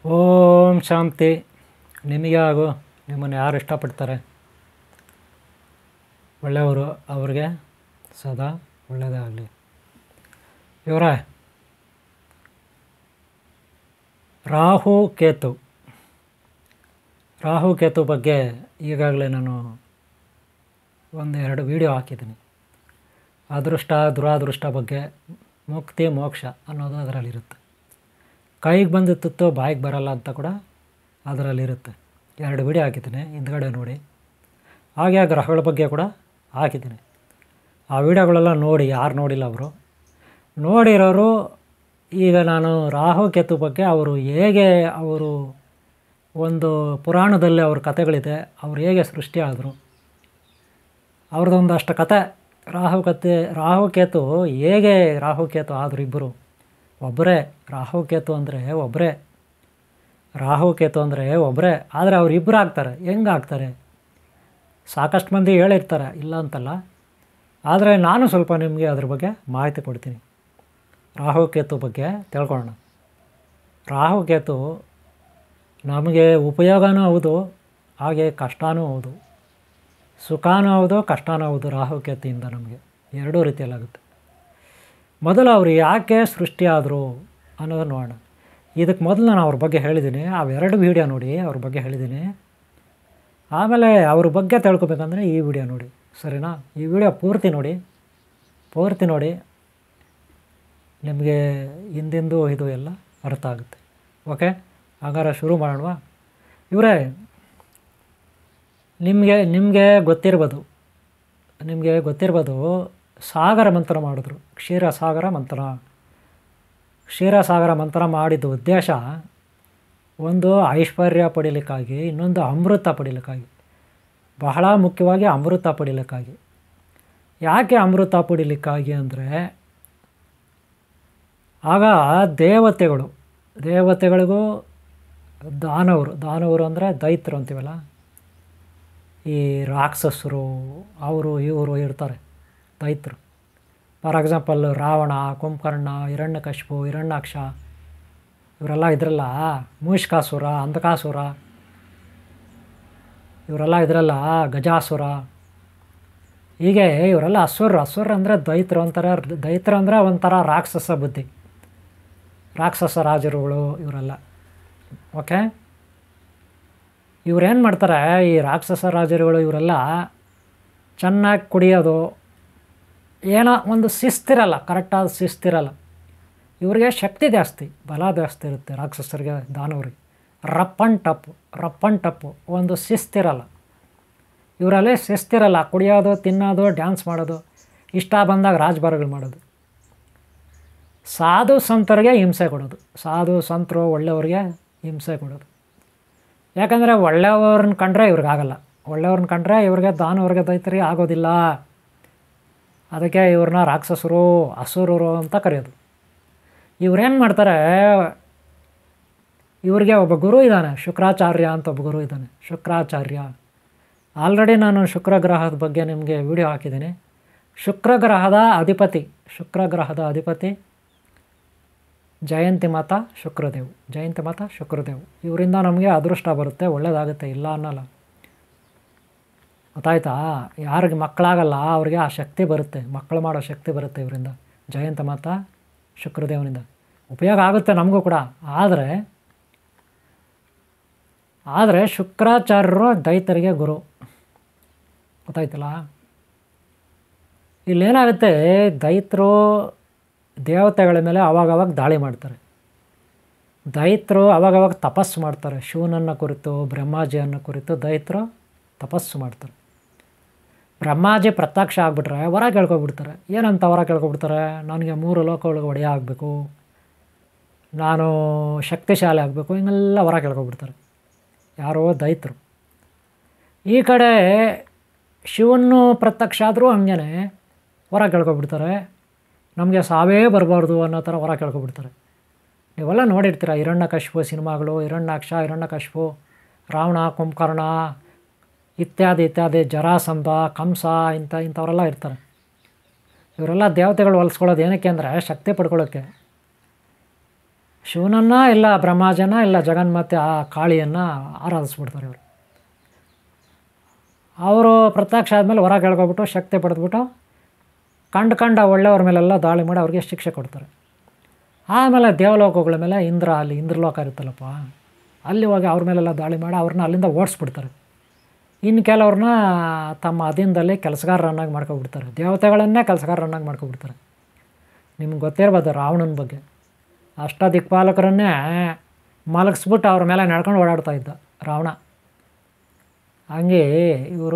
ಓಂ ಶಾಂತಿ. ನಿಮಗೆ ಹಾಗೂ ನಿಮ್ಮನ್ನು ಯಾರು ಇಷ್ಟಪಡ್ತಾರೆ ಒಳ್ಳೆಯವರು ಅವ್ರಿಗೆ ಸದಾ ಒಳ್ಳೆಯದೇ ಆಗಲಿ. ಇವರ ರಾಹು ಕೇತು ಬಗ್ಗೆ ಈಗಾಗಲೇ ನಾನು ಒಂದೆರಡು ವಿಡಿಯೋ ಹಾಕಿದ್ದೀನಿ. ಅದೃಷ್ಟ ದುರಾದೃಷ್ಟ ಬಗ್ಗೆ, ಮುಕ್ತಿ ಮೋಕ್ಷ ಅನ್ನೋದು ಅದರಲ್ಲಿರುತ್ತೆ. ಕೈಗೆ ಬಂದು ತುತ್ತು ಬಾಯಿಗೆ ಬರಲ್ಲ ಅಂತ ಕೂಡ ಅದರಲ್ಲಿರುತ್ತೆ. 2 ವಿಡಿಯೋ ಹಾಕಿದ್ದೀನಿ, ಹಿಂದ್ಗಡೆ ನೋಡಿ. ಹಾಗೆ ಗ್ರಹಗಳ ಬಗ್ಗೆ ಕೂಡ ಹಾಕಿದ್ದೀನಿ. ಆ ವಿಡಿಯೋಗಳೆಲ್ಲ ನೋಡಿ, ಯಾರು ನೋಡಿಲ್ಲ ಅವರು ನೋಡಿರೋರು ಈಗ ನಾನು ರಾಹು ಕೇತು ಬಗ್ಗೆ ಅವರು ಒಂದು ಪುರಾಣದಲ್ಲಿ ಅವ್ರ ಕಥೆಗಳಿದೆ, ಅವ್ರು ಹೇಗೆ ಸೃಷ್ಟಿ ಆದರು ಅವ್ರದ್ದೊಂದಷ್ಟು ಕತೆ. ರಾಹು ಕೇತು ಹೇಗೆ ಆದರು ಇಬ್ಬರು ಒಬ್ಬರೇ. ರಾಹು ಕೇತು ಅಂದರೆ ಒಬ್ಬರೇ, ಆದರೆ ಅವರಿಬ್ಬರು ಆಗ್ತಾರೆ. ಹೆಂಗೆ ಆಗ್ತಾರೆ? ಸಾಕಷ್ಟು ಮಂದಿ ಹೇಳಿರ್ತಾರೆ, ಇಲ್ಲ ಅಂತಲ್ಲ. ಆದರೆ ನಾನು ಸ್ವಲ್ಪ ನಿಮಗೆ ಅದ್ರ ಬಗ್ಗೆ ಮಾಹಿತಿ ಕೊಡ್ತೀನಿ. ರಾಹು ಕೇತು ಬಗ್ಗೆ ತಿಳ್ಕೊಳ್ಳೋಣ. ರಾಹು ಕೇತು ನಮಗೆ ಉಪಯೋಗನೂ ಹೌದು, ಹಾಗೆ ಕಷ್ಟನೂ ಹೌದು. ಸುಖನೂ ಹೌದು, ಕಷ್ಟನೂ ಹೌದು. ರಾಹು ಕೇತಿಯಿಂದ ನಮಗೆ ಎರಡೂ ರೀತಿಯಲ್ಲಾಗುತ್ತೆ. ಮೊದಲು ಅವರು ಯಾಕೆ ಸೃಷ್ಟಿಯಾದರು ಅನ್ನೋದನ್ನು ನೋಡೋಣ. ಇದಕ್ಕೆ ಮೊದಲು ನಾನು ಅವ್ರ ಬಗ್ಗೆ ಹೇಳಿದ್ದೀನಿ, ಅವೆರಡು ವಿಡಿಯೋ ನೋಡಿ, ಅವ್ರ ಬಗ್ಗೆ ಹೇಳಿದ್ದೀನಿ. ಆಮೇಲೆ ಅವ್ರ ಬಗ್ಗೆ ತಿಳ್ಕೊಬೇಕಂದ್ರೆ ಈ ವಿಡಿಯೋ ನೋಡಿ, ಸರಿನಾ? ಈ ವಿಡಿಯೋ ಪೂರ್ತಿ ನೋಡಿ ನಿಮಗೆ ಹಿಂದಿಂದು ಇದು ಎಲ್ಲ ಅರ್ಥ ಆಗುತ್ತೆ. ಓಕೆ, ಹಾಗಾದ್ರೆ ಶುರು ಮಾಡೋಣವಾ? ಇವರೇ, ನಿಮಗೆ ಗೊತ್ತಿರ್ಬೋದು ಸಾಗರ ಮಂಥನ ಮಾಡಿದ್ರು. ಕ್ಷೀರಸಾಗರ ಮಂಥನ ಮಾಡಿದ ಉದ್ದೇಶ ಒಂದು ಐಶ್ವರ್ಯ ಪಡೀಲಿಕ್ಕಾಗಿ, ಇನ್ನೊಂದು ಅಮೃತ ಪಡೀಲಿಕ್ಕಾಗಿ. ಬಹಳ ಮುಖ್ಯವಾಗಿ ಅಮೃತ ಪಡೀಲಿಕ್ಕಾಗಿ. ಯಾಕೆ ಅಮೃತ ಪಡೀಲಿಕ್ಕಾಗಿ ಅಂದರೆ, ಆಗ ದೇವತೆಗಳಿಗೂ ದಾನವರು ಅಂದರೆ ದೈತ್ರು ಅಂತೀವಲ್ಲ, ಈ ರಾಕ್ಷಸರು ಇವರು ಇರ್ತಾರೆ, ದೈತ್ರು. ಫಾರ್ ಎಕ್ಸಾಂಪಲ್ ರಾವಣ, ಕುಂಭಕರ್ಣ, ಹಿರಣ್ಯಕಶಿಪು, ಹಿರಣ್ಯಾಕ್ಷ ಇವರೆಲ್ಲ ಇದ್ರಲ್ಲ. ಮೂಷಿಕಾಸುರ, ಅಂಧಕಾಸುರ ಇವರೆಲ್ಲ ಇದ್ರಲ್ಲ, ಗಜಾಸುರ. ಹೀಗೆ ಇವರೆಲ್ಲ ಅಸುರ ಅಂದರೆ ದೈತ್ರು ಅಂತಾರೆ. ದೈತ್ರು ಅಂದರೆ ಒಂಥರ ರಾಕ್ಷಸ ಬುದ್ಧಿ, ರಾಕ್ಷಸ ರಾಜರುಗಳು ಇವರೆಲ್ಲ. ಓಕೆ, ಇವ್ರೇನು ಮಾಡ್ತಾರೆ, ಈ ರಾಕ್ಷಸ ರಾಜರುಗಳು ಇವರೆಲ್ಲ ಚೆನ್ನಾಗಿ ಕುಡಿಯೋದು, ಏನೋ ಒಂದು ಶಿಸ್ತಿರಲ್ಲ, ಕರೆಕ್ಟಾದ ಶಿಸ್ತಿರಲ್ಲ. ಇವ್ರಿಗೆ ಶಕ್ತಿ ಜಾಸ್ತಿ, ಬಲ ಜಾಸ್ತಿ ಇರುತ್ತೆ ರಾಕ್ಷಸರಿಗೆ, ದಾನವರಿಗೆ. ರಪ್ ಆ್ಯಂಡ್ ಟಪ್ಪು ಒಂದು ಶಿಸ್ತಿರಲ್ಲ ಇವರಲ್ಲಿ. ಶಿಸ್ತಿರಲ್ಲ, ಕುಡಿಯೋದು, ತಿನ್ನೋದು, ಡ್ಯಾನ್ಸ್ ಮಾಡೋದು, ಇಷ್ಟ ಬಂದಾಗ ರಾಜಭಾರಗಳು ಮಾಡೋದು. ಸಾಧು ಸಂತರಿಗೆ ಹಿಂಸೆ ಕೊಡೋದು, ಸಾಧು ಸಂತರು ಒಳ್ಳೆಯವ್ರಿಗೆ ಹಿಂಸೆ ಕೊಡೋದು. ಯಾಕಂದರೆ ಒಳ್ಳೆಯವ್ರನ್ನ ಕಂಡ್ರೆ ಇವ್ರಿಗಾಗಲ್ಲ, ಒಳ್ಳೆಯವ್ರನ್ನ ಕಂಡ್ರೆ ಇವ್ರಿಗೆ, ದಾನವ್ರಿಗೆ, ದೈತ್ಯರಿಗೆ ಆಗೋದಿಲ್ಲ. ಅದಕ್ಕೆ ಇವ್ರನ್ನ ರಾಕ್ಷಸರು, ಅಸುರರು ಅಂತ ಕರೆಯೋದು. ಇವ್ರೇನು ಮಾಡ್ತಾರೆ, ಇವ್ರಿಗೆ ಒಬ್ಬ ಗುರು ಇದ್ದಾನೆ, ಶುಕ್ರಾಚಾರ್ಯ ಅಂತ ಒಬ್ಬ ಗುರು ಇದ್ದಾನೆ, ಶುಕ್ರಾಚಾರ್ಯ. ಆಲ್ರೆಡಿ ನಾನು ಶುಕ್ರ ಗ್ರಹದ ಬಗ್ಗೆ ನಿಮಗೆ ವಿಡಿಯೋ ಹಾಕಿದ್ದೀನಿ. ಶುಕ್ರ ಗ್ರಹದ ಅಧಿಪತಿ ಜಯಂತಿ ಮಾತಾ ಶುಕ್ರದೇವ್. ಇವರಿಂದ ನಮಗೆ ಅದೃಷ್ಟ ಬರುತ್ತೆ, ಒಳ್ಳೆಯದಾಗುತ್ತೆ, ಇಲ್ಲ ಅನ್ನಲ್ಲ. ಗೊತ್ತಾಯ್ತಾ? ಯಾರಿಗೆ ಮಕ್ಕಳಾಗಲ್ಲ ಅವ್ರಿಗೆ ಆ ಶಕ್ತಿ ಬರುತ್ತೆ, ಮಕ್ಕಳು ಮಾಡೋ ಶಕ್ತಿ ಬರುತ್ತೆ ಇವರಿಂದ, ಜಯಂತ ಮಾತಾ ಶುಕ್ರದೇವನಿಂದ. ಉಪಯೋಗ ಆಗುತ್ತೆ ನಮಗೂ ಕೂಡ. ಆದರೆ ಶುಕ್ರಾಚಾರ್ಯರು ದೈತ್ಯರಿಗೆ ಗುರು. ಗೊತ್ತಾಯ್ತಲ್ಲ? ಇಲ್ಲೇನಾಗುತ್ತೆ, ದೈತ್ಯರು ದೇವತೆಗಳ ಮೇಲೆ ಅವಾಗವಾಗ ದಾಳಿ ಮಾಡ್ತಾರೆ. ದೈತ್ಯರು ಅವಾಗವಾಗ ತಪಸ್ಸು ಮಾಡ್ತಾರೆ. ಶಿವನನ್ನು ಕುರಿತು, ಬ್ರಹ್ಮಾಜಿಯನ್ನು ಕುರಿತು ದೈತ್ಯರು ತಪಸ್ಸು ಮಾಡ್ತಾರೆ. ಬ್ರಹ್ಮಾಜಿ ಪ್ರತ್ಯಕ್ಷ ಆಗಿಬಿಟ್ರೆ ವರ ಕೇಳ್ಕೊಬಿಡ್ತಾರೆ. ಏನಂತ ವರ ಕೇಳ್ಕೊಬಿಡ್ತಾರೆ? ನನಗೆ 3 ಲೋಕಗಳಿಗೆ ಒಡೆಯ ಆಗಬೇಕು, ನಾನು ಶಕ್ತಿಶಾಲಿ ಆಗಬೇಕು, ಹಿಂಗೆಲ್ಲ ವರ ಕೇಳ್ಕೊಬಿಡ್ತಾರೆ. ಯಾರೋ ದೈತ್ಯರು. ಈ ಕಡೆ ಶಿವನು ಪ್ರತ್ಯಕ್ಷ ಆದರೂ ಹಂಗೇ ವರ ಕೇಳ್ಕೊಬಿಡ್ತಾರೆ. ನಮಗೆ ಸಾವೇ ಬರಬಾರ್ದು ಅನ್ನೋ ಥರ ವರ ಕೇಳ್ಕೊಬಿಡ್ತಾರೆ. ನೀವೆಲ್ಲ ನೋಡಿರ್ತೀರ ಹಿರಣ್ಯಕಶಿಪು ಸಿನಿಮಾಗಳು, ಹಿರಣ್ಯಾಕ್ಷ, ರಾವಣ, ಕುಂಭಕರ್ಣ ಇತ್ಯಾದಿ, ಜರಾಸಂಧ, ಕಂಸ ಇಂಥವರೆಲ್ಲ ಇರ್ತಾರೆ. ಇವರೆಲ್ಲ ದೇವತೆಗಳು ಹೊಲಿಸ್ಕೊಳ್ಳೋದು ಏನಕ್ಕೆ ಅಂದರೆ ಶಕ್ತಿ ಪಡ್ಕೊಳ್ಳೋಕ್ಕೆ. ಶಿವನನ್ನು ಇಲ್ಲ ಬ್ರಹ್ಮಾಜನ ಇಲ್ಲ ಜಗನ್ಮಾತೆ ಆ ಕಾಳಿಯನ್ನು ಆರಾಧಿಸ್ಬಿಡ್ತಾರೆ ಇವರು. ಅವರು ಪ್ರತ್ಯಕ್ಷ ಆದಮೇಲೆ ಹೊರಗೆ ಎಳ್ಕೊಬಿಟ್ಟು ಶಕ್ತಿ ಪಡೆದ್ಬಿಟ್ಟು ಕಂಡ ಒಳ್ಳೆಯವ್ರ ಮೇಲೆಲ್ಲ ದಾಳಿ ಮಾಡಿ ಅವ್ರಿಗೆ ಶಿಕ್ಷೆ ಕೊಡ್ತಾರೆ. ಆಮೇಲೆ ದೇವಲೋಕಗಳ ಮೇಲೆ ಅಲ್ಲಿ ಇಂದ್ರಲೋಕ ಇರುತ್ತಲ್ಲಪ್ಪ, ಅಲ್ಲಿ ಹೋಗಿ ಅವ್ರ ಮೇಲೆಲ್ಲ ದಾಳಿ ಮಾಡಿ ಅವ್ರನ್ನ ಅಲ್ಲಿಂದ ಓಡಿಸ್ಬಿಡ್ತಾರೆ. ಇನ್ನು ಕೆಲವ್ರನ್ನ ತಮ್ಮ ಅಧೀನದಲ್ಲಿ ಕೆಲಸಗಾರರನ್ನಾಗಿ ಮಾಡ್ಕೊಬಿಡ್ತಾರೆ, ದೇವತೆಗಳನ್ನೇ ಕೆಲಸಗಾರರನ್ನಾಗಿ ಮಾಡ್ಕೊಬಿಡ್ತಾರೆ. ನಿಮ್ಗೆ ಗೊತ್ತಿರ್ಬೋದು ರಾವಣನ ಬಗ್ಗೆ. ದಿಕ್ಪಾಲಕರನ್ನೇ ಮಲಗಿಸ್ಬಿಟ್ಟು ಅವ್ರ ಮೇಲೆ ನಡ್ಕೊಂಡು ಓಡಾಡ್ತಾ ಇದ್ದ ರಾವಣ. ಹಂಗೆ ಇವರು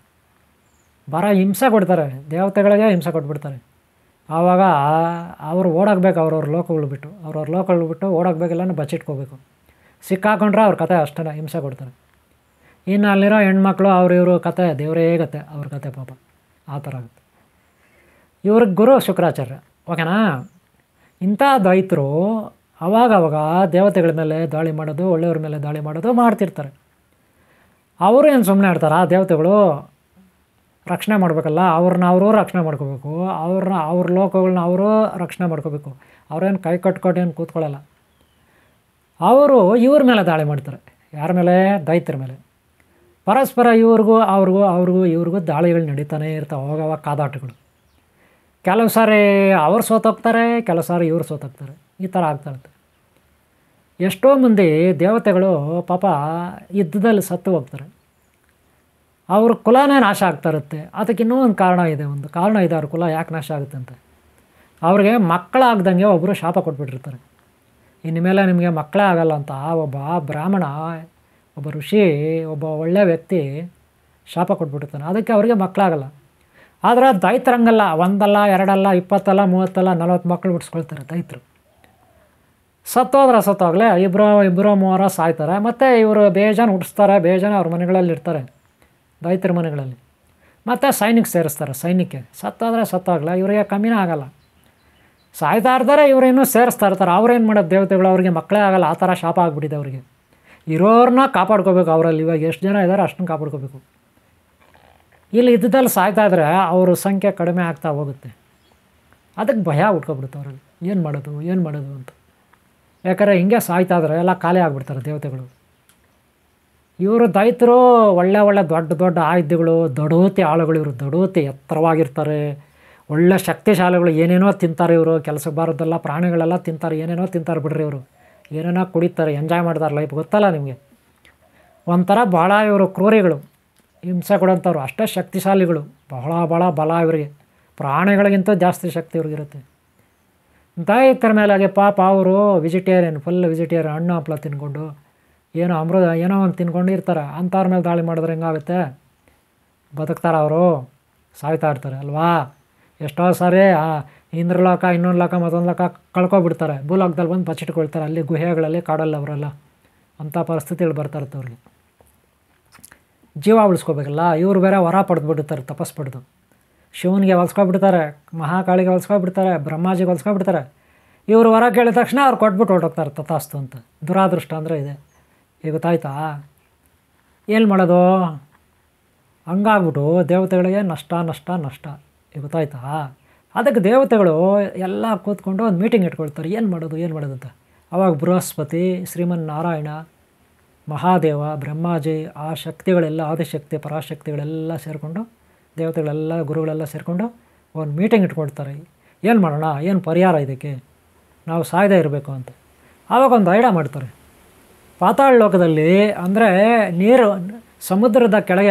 ಹಿಂಸೆ ಕೊಡ್ತಾರೆ, ದೇವತೆಗಳಿಗೆ ಹಿಂಸೆ ಕೊಟ್ಬಿಡ್ತಾರೆ. ಆವಾಗ ಅವರು ಓಡಾಗಬೇಕು, ಅವ್ರವ್ರ ಲೋಕಗಳು ಬಿಟ್ಟು ಓಡಾಗಬೇಕೆಲ್ಲ ಬಚ್ಚಿಟ್ಕೋಬೇಕು. ಸಿಕ್ಕಾಕೊಂಡ್ರೆ ಅವ್ರ ಕತೆ ಅಷ್ಟೇ ಹಿಂಸೆ ಕೊಡ್ತಾರೆ. ಇನ್ನು ಅಲ್ಲಿರೋ ಹೆಣ್ಮಕ್ಳು ಇವರು ಕತೆ ದೇವರೇ ಗತೆ, ಅವ್ರ ಕತೆ ಪಾಪ ಆ ಥರ ಆಗುತ್ತೆ. ಇವ್ರಿಗೆ ಗುರು ಶುಕ್ರಾಚಾರ್ಯ, ಓಕೆನಾ. ಇಂಥ ದೈತ್ರು ಅವಾಗವಾಗ ದೇವತೆಗಳ ಮೇಲೆ ದಾಳಿ ಮಾಡೋದು, ಒಳ್ಳೆಯವ್ರ ಮೇಲೆ ದಾಳಿ ಮಾಡೋದು ಮಾಡ್ತಿರ್ತಾರೆ. ಅವರು ಏನು ಸುಮ್ಮನೆ ಇರ್ತಾರೆ, ಆ ದೇವತೆಗಳು ರಕ್ಷಣೆ ಮಾಡಬೇಕಲ್ಲ, ಅವರು ರಕ್ಷಣೆ ಮಾಡ್ಕೋಬೇಕು, ಅವ್ರ ಲೋಕಗಳನ್ನ ಅವರು ರಕ್ಷಣೆ ಮಾಡ್ಕೋಬೇಕು. ಅವ್ರೇನು ಕೈ ಕಟ್ಕೊಂಡು ಏನು ಕೂತ್ಕೊಳ್ಳಲ್ಲ. ಅವರು ಇವ್ರ ಮೇಲೆ ದಾಳಿ ಮಾಡ್ತಾರೆ. ಯಾರ ಮೇಲೆ? ದೈತ್ಯರ ಮೇಲೆ. ಪರಸ್ಪರ ಇವ್ರಿಗೂ ದಾಳಿಗಳು ನಡೀತಾನೆ ಇರ್ತಾವೆ, ಅವಾಗವಾಗ ಕಾದಾಟಗಳು. ಕೆಲವು ಸಾರಿ ಅವ್ರು ಸೋತೋಗ್ತಾರೆ, ಕೆಲವು ಸಾರಿ ಇವ್ರು ಸೋತೋಗ್ತಾರೆ, ಈ ಥರ ಆಗ್ತಾ ಇರುತ್ತೆ. ಎಷ್ಟೋ ಮಂದಿ ದೇವತೆಗಳು ಪಾಪ ಯುದ್ಧದಲ್ಲಿ ಸತ್ತು ಹೋಗ್ತಾರೆ, ಅವ್ರ ಕುಲನೇ ನಾಶ ಆಗ್ತಾ ಇರುತ್ತೆ. ಅದಕ್ಕೆ ಇನ್ನೂ ಒಂದು ಕಾರಣ ಇದೆ, ಅವ್ರ ಕುಲ ಯಾಕೆ ನಾಶ ಆಗುತ್ತೆ ಅಂತ. ಅವ್ರಿಗೆ ಮಕ್ಕಳಾಗ್ದಂಗೆ ಒಬ್ಬರು ಶಾಪ ಕೊಟ್ಬಿಟ್ಟಿರ್ತಾರೆ, ಇನ್ಮೇಲೆ ನಿಮಗೆ ಮಕ್ಕಳೇ ಆಗಲ್ಲ ಅಂತ. ಒಬ್ಬ ಬ್ರಾಹ್ಮಣ, ಒಬ್ಬ ಋಷಿ, ಒಬ್ಬ ಒಳ್ಳೆಯ ವ್ಯಕ್ತಿ ಶಾಪ ಕೊಟ್ಬಿಟ್ಟಿರ್ತಾನೆ, ಅದಕ್ಕೆ ಅವರಿಗೆ ಮಕ್ಕಳಾಗಲ್ಲ. ಆದರೆ ದೈತ್ರಂಗಲ್ಲ, 1 ಅಲ್ಲ 2 ಅಲ್ಲ 20 ಅಲ್ಲ 30 ಅಲ್ಲ 40 ಮಕ್ಕಳು ಬಿಡಿಸ್ಕೊಳ್ತಾರೆ ದೈತ್ರು. ಸತ್ತೋಗ್ಲೇ ಇಬ್ಬರು 3 ಸಾಯ್ತಾರೆ. ಮತ್ತು ಇವರು ಬೇಜಾನು ಹುಟ್ಟಿಸ್ತಾರೆ, ಬೇಜಾನು ಅವ್ರ ಮನೆಗಳಲ್ಲಿ ಇರ್ತಾರೆ, ದೈತ್ಯರ ಮನೆಗಳಲ್ಲಿ. ಮತ್ತು ಸೇರಿಸ್ತಾರೆ, ಸೈನ್ಯಕ್ಕೆ. ಸತ್ತೋಗ್ಲೇ ಇವರಿಗೆ ಕಮ್ಮಿನೇ ಆಗಲ್ಲ, ಸಾಯ್ತಾ ಇರ್ತಾರೆ. ಇವರೇನು ಸೇರಿಸ್ತಾ ಇರ್ತಾರೆ. ಅವ್ರೇನು ಮಾಡೋದು ದೇವತೆಗಳು, ಅವ್ರಿಗೆ ಮಕ್ಕಳೇ ಆಗಲ್ಲ, ಆ ಥರ ಶಾಪ ಆಗಿಬಿಟ್ಟಿದೆ ಅವ್ರಿಗೆ. ಇರೋರನ್ನ ಕಾಪಾಡ್ಕೋಬೇಕು ಅವರಲ್ಲಿ. ಇವಾಗ ಎಷ್ಟು ಜನ ಇದ್ದಾರೆ ಅಷ್ಟನ್ನು ಕಾಪಾಡ್ಕೋಬೇಕು. ಇಲ್ಲಿ ಯುದ್ಧದಲ್ಲಿ ಸಾಯ್ತಾ ಇದ್ದರೆ ಅವ್ರ ಸಂಖ್ಯೆ ಕಡಿಮೆ ಆಗ್ತಾ ಹೋಗುತ್ತೆ. ಅದಕ್ಕೆ ಭಯ ಉಟ್ಕೊಬಿಡುತ್ತೆ ಅವ್ರಲ್ಲಿ, ಏನು ಮಾಡೋದು ಅಂತ. ಯಾಕಂದರೆ ಹಿಂಗೆ ಸಾಯ್ತಾ ಇದ್ರೆ ಎಲ್ಲ ಖಾಲಿ ಆಗಿಬಿಡ್ತಾರೆ ದೇವತೆಗಳು. ಇವರು ದೈತ್ರು ಒಳ್ಳೆ ದೊಡ್ಡ ಆಯುಧಗಳು, ದಡೋತಿ ಆಳುಗಳು. ಇವರು ದಡೋತಿ, ಎತ್ತರವಾಗಿರ್ತಾರೆ, ಒಳ್ಳೆ ಶಕ್ತಿಶಾಲಿಗಳು. ಏನೇನೋ ತಿಂತಾರೆ ಇವರು, ಕೆಲಸಕ್ಕೆ ಬಾರದೆಲ್ಲ ಪ್ರಾಣಿಗಳೆಲ್ಲ ತಿಂತಾರೆ, ಏನೇನೋ ತಿಂತಾರೆ ಬಿಡ್ರಿ ಇವರು. ಏನೇನೋ ಕುಡಿತಾರೆ, ಎಂಜಾಯ್ ಮಾಡ್ತಾರೆ ಲೈಫ್, ಗೊತ್ತಲ್ಲ ನಿಮಗೆ. ಒಂಥರ ಭಾಳ ಇವರು ಕ್ರೂರಿಗಳು, ಹಿಂಸೆ ಕೊಡೋಂಥವ್ರು. ಅಷ್ಟೇ ಶಕ್ತಿಶಾಲಿಗಳು, ಭಾಳ ಬಲ ಇವರಿಗೆ. ಪ್ರಾಣಿಗಳಿಗಿಂತ ಜಾಸ್ತಿ ಶಕ್ತಿ ಇವ್ರಿಗಿರುತ್ತೆ. ದೈತ್ಯರ ಮೇಲಾಗೆ ಪಾಪ ಅವರು ಫುಲ್ ವೆಜಿಟೇರಿಯನ್, ಹಣ್ಣು ಹಂಪಲ ತಿನ್ಕೊಂಡು ಏನೋ ಒಂದು ತಿನ್ಕೊಂಡು ಇರ್ತಾರೆ. ಅಂಥವ್ರ ಮೇಲೆ ದಾಳಿ ಮಾಡಿದ್ರೆ ಹೆಂಗಾಗುತ್ತೆ? ಬದುಕ್ತಾರೆ ಅವರು, ಸಾಯ್ತಾ ಇರ್ತಾರೆ ಅಲ್ವಾ. ಎಷ್ಟೋ ಸಾರಿ ಇಂದ್ರಲೋಕ, ಇನ್ನೊಂದು ಲೋಕ, ಮತ್ತೊಂದು ಲೋಕ ಕಳ್ಕೊಬಿಡ್ತಾರೆ. ಭೂಲೋಕದಲ್ಲಿ ಬಂದು ಬಚ್ಚಿಟ್ಕೊಳ್ತಾರೆ, ಅಲ್ಲಿ ಗುಹೆಗಳಲ್ಲಿ, ಕಾಡಲ್ಲಿ ಅವರೆಲ್ಲ. ಅಂಥ ಪರಿಸ್ಥಿತಿಗಳು ಬರ್ತಾ ಇರುತ್ತೆ ಅವ್ರಿಗೆ. ಜೀವ ಉಳಿಸ್ಕೋಬೇಕಲ್ಲ. ಇವರು ಬೇರೆ ವರ ಪಡೆದುಬಿಡ್ತಾರೆ, ತಪಸ್ ಪಡೆದು. ಶಿವನಿಗೆ ಹೊಲ್ಸ್ಕೊಬಿಡ್ತಾರೆ, ಮಹಾಕಾಳಿಗೆ ಹೊಲ್ಸ್ಕೊಬಿಡ್ತಾರೆ, ಬ್ರಹ್ಮಾಜಿಗೆ ಹೊಲ್ಸ್ಕೊಬಿಡ್ತಾರೆ. ಇವರು ವರ ಕೇಳಿದ ತಕ್ಷಣ ಅವ್ರು ಕೊಟ್ಬಿಟ್ಟು ಹೊರಟೋಗ್ತಾರೆ, ತಥಾಸ್ತು ಅಂತ. ದುರಾದೃಷ್ಟ ಅಂದರೆ ಇದೆ. ಈಗ ಗೊತ್ತಾಯ್ತಾ? ಏನು ಮಾಡೋದು? ಹಂಗಾಗ್ಬಿಟ್ಟು ದೇವತೆಗಳಿಗೆ ನಷ್ಟ. ಈಗ ಗೊತ್ತಾಯ್ತಾ? ಅದಕ್ಕೆ ದೇವತೆಗಳು ಎಲ್ಲ ಕೂತ್ಕೊಂಡು ಒಂದು ಮೀಟಿಂಗ್ ಇಟ್ಕೊಳ್ತಾರೆ, ಏನು ಮಾಡೋದು ಅಂತ. ಆವಾಗ ಬೃಹಸ್ಪತಿ, ಶ್ರೀಮನ್ನಾರಾಯಣ, ಮಹಾದೇವ, ಬ್ರಹ್ಮಾಜಿ, ಆ ಶಕ್ತಿಗಳೆಲ್ಲ, ಆದಿಶಕ್ತಿ, ಪರಾಶಕ್ತಿಗಳೆಲ್ಲ ಸೇರಿಕೊಂಡು, ದೇವತೆಗಳೆಲ್ಲ, ಗುರುಗಳೆಲ್ಲ ಸೇರಿಕೊಂಡು ಒಂದು ಮೀಟಿಂಗ್ ಇಟ್ಕೊಳ್ತಾರೆ. ಏನು ಮಾಡೋಣ, ಏನು ಪರಿಹಾರ ಇದಕ್ಕೆ, ನಾವು ಸಾಯದೇ ಇರಬೇಕು ಅಂತ. ಆವಾಗ ಒಂದು ಐಡಿಯಾ ಮಾಡ್ತಾರೆ. ಪಾತಾಳ ಲೋಕದಲ್ಲಿ ಅಂದರೆ ನೀರು, ಸಮುದ್ರದ ಕೆಳಗೆ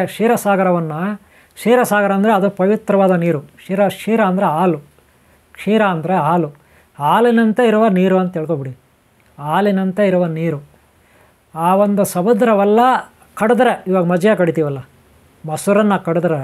ಕ್ಷೀರಸಾಗರ ಅಂದರೆ ಅದು ಪವಿತ್ರವಾದ ನೀರು. ಕ್ಷೀರ ಅಂದರೆ ಹಾಲು, ಕ್ಷೀರ ಅಂದರೆ ಹಾಲು, ಹಾಲಿನಂತೆ ಇರುವ ನೀರು ಅಂತ ತಿಳ್ಕೊಬಿಡಿ. ಹಾಲಿನಂತೆ ಇರುವ ನೀರು. ಆ ಒಂದು ಸಮುದ್ರವೆಲ್ಲ ಕಡಿದ್ರೆ, ಇವಾಗ ಮಜ್ಜಿಗೆ ಕಡಿತೀವಲ್ಲ, ಮೊಸರನ್ನು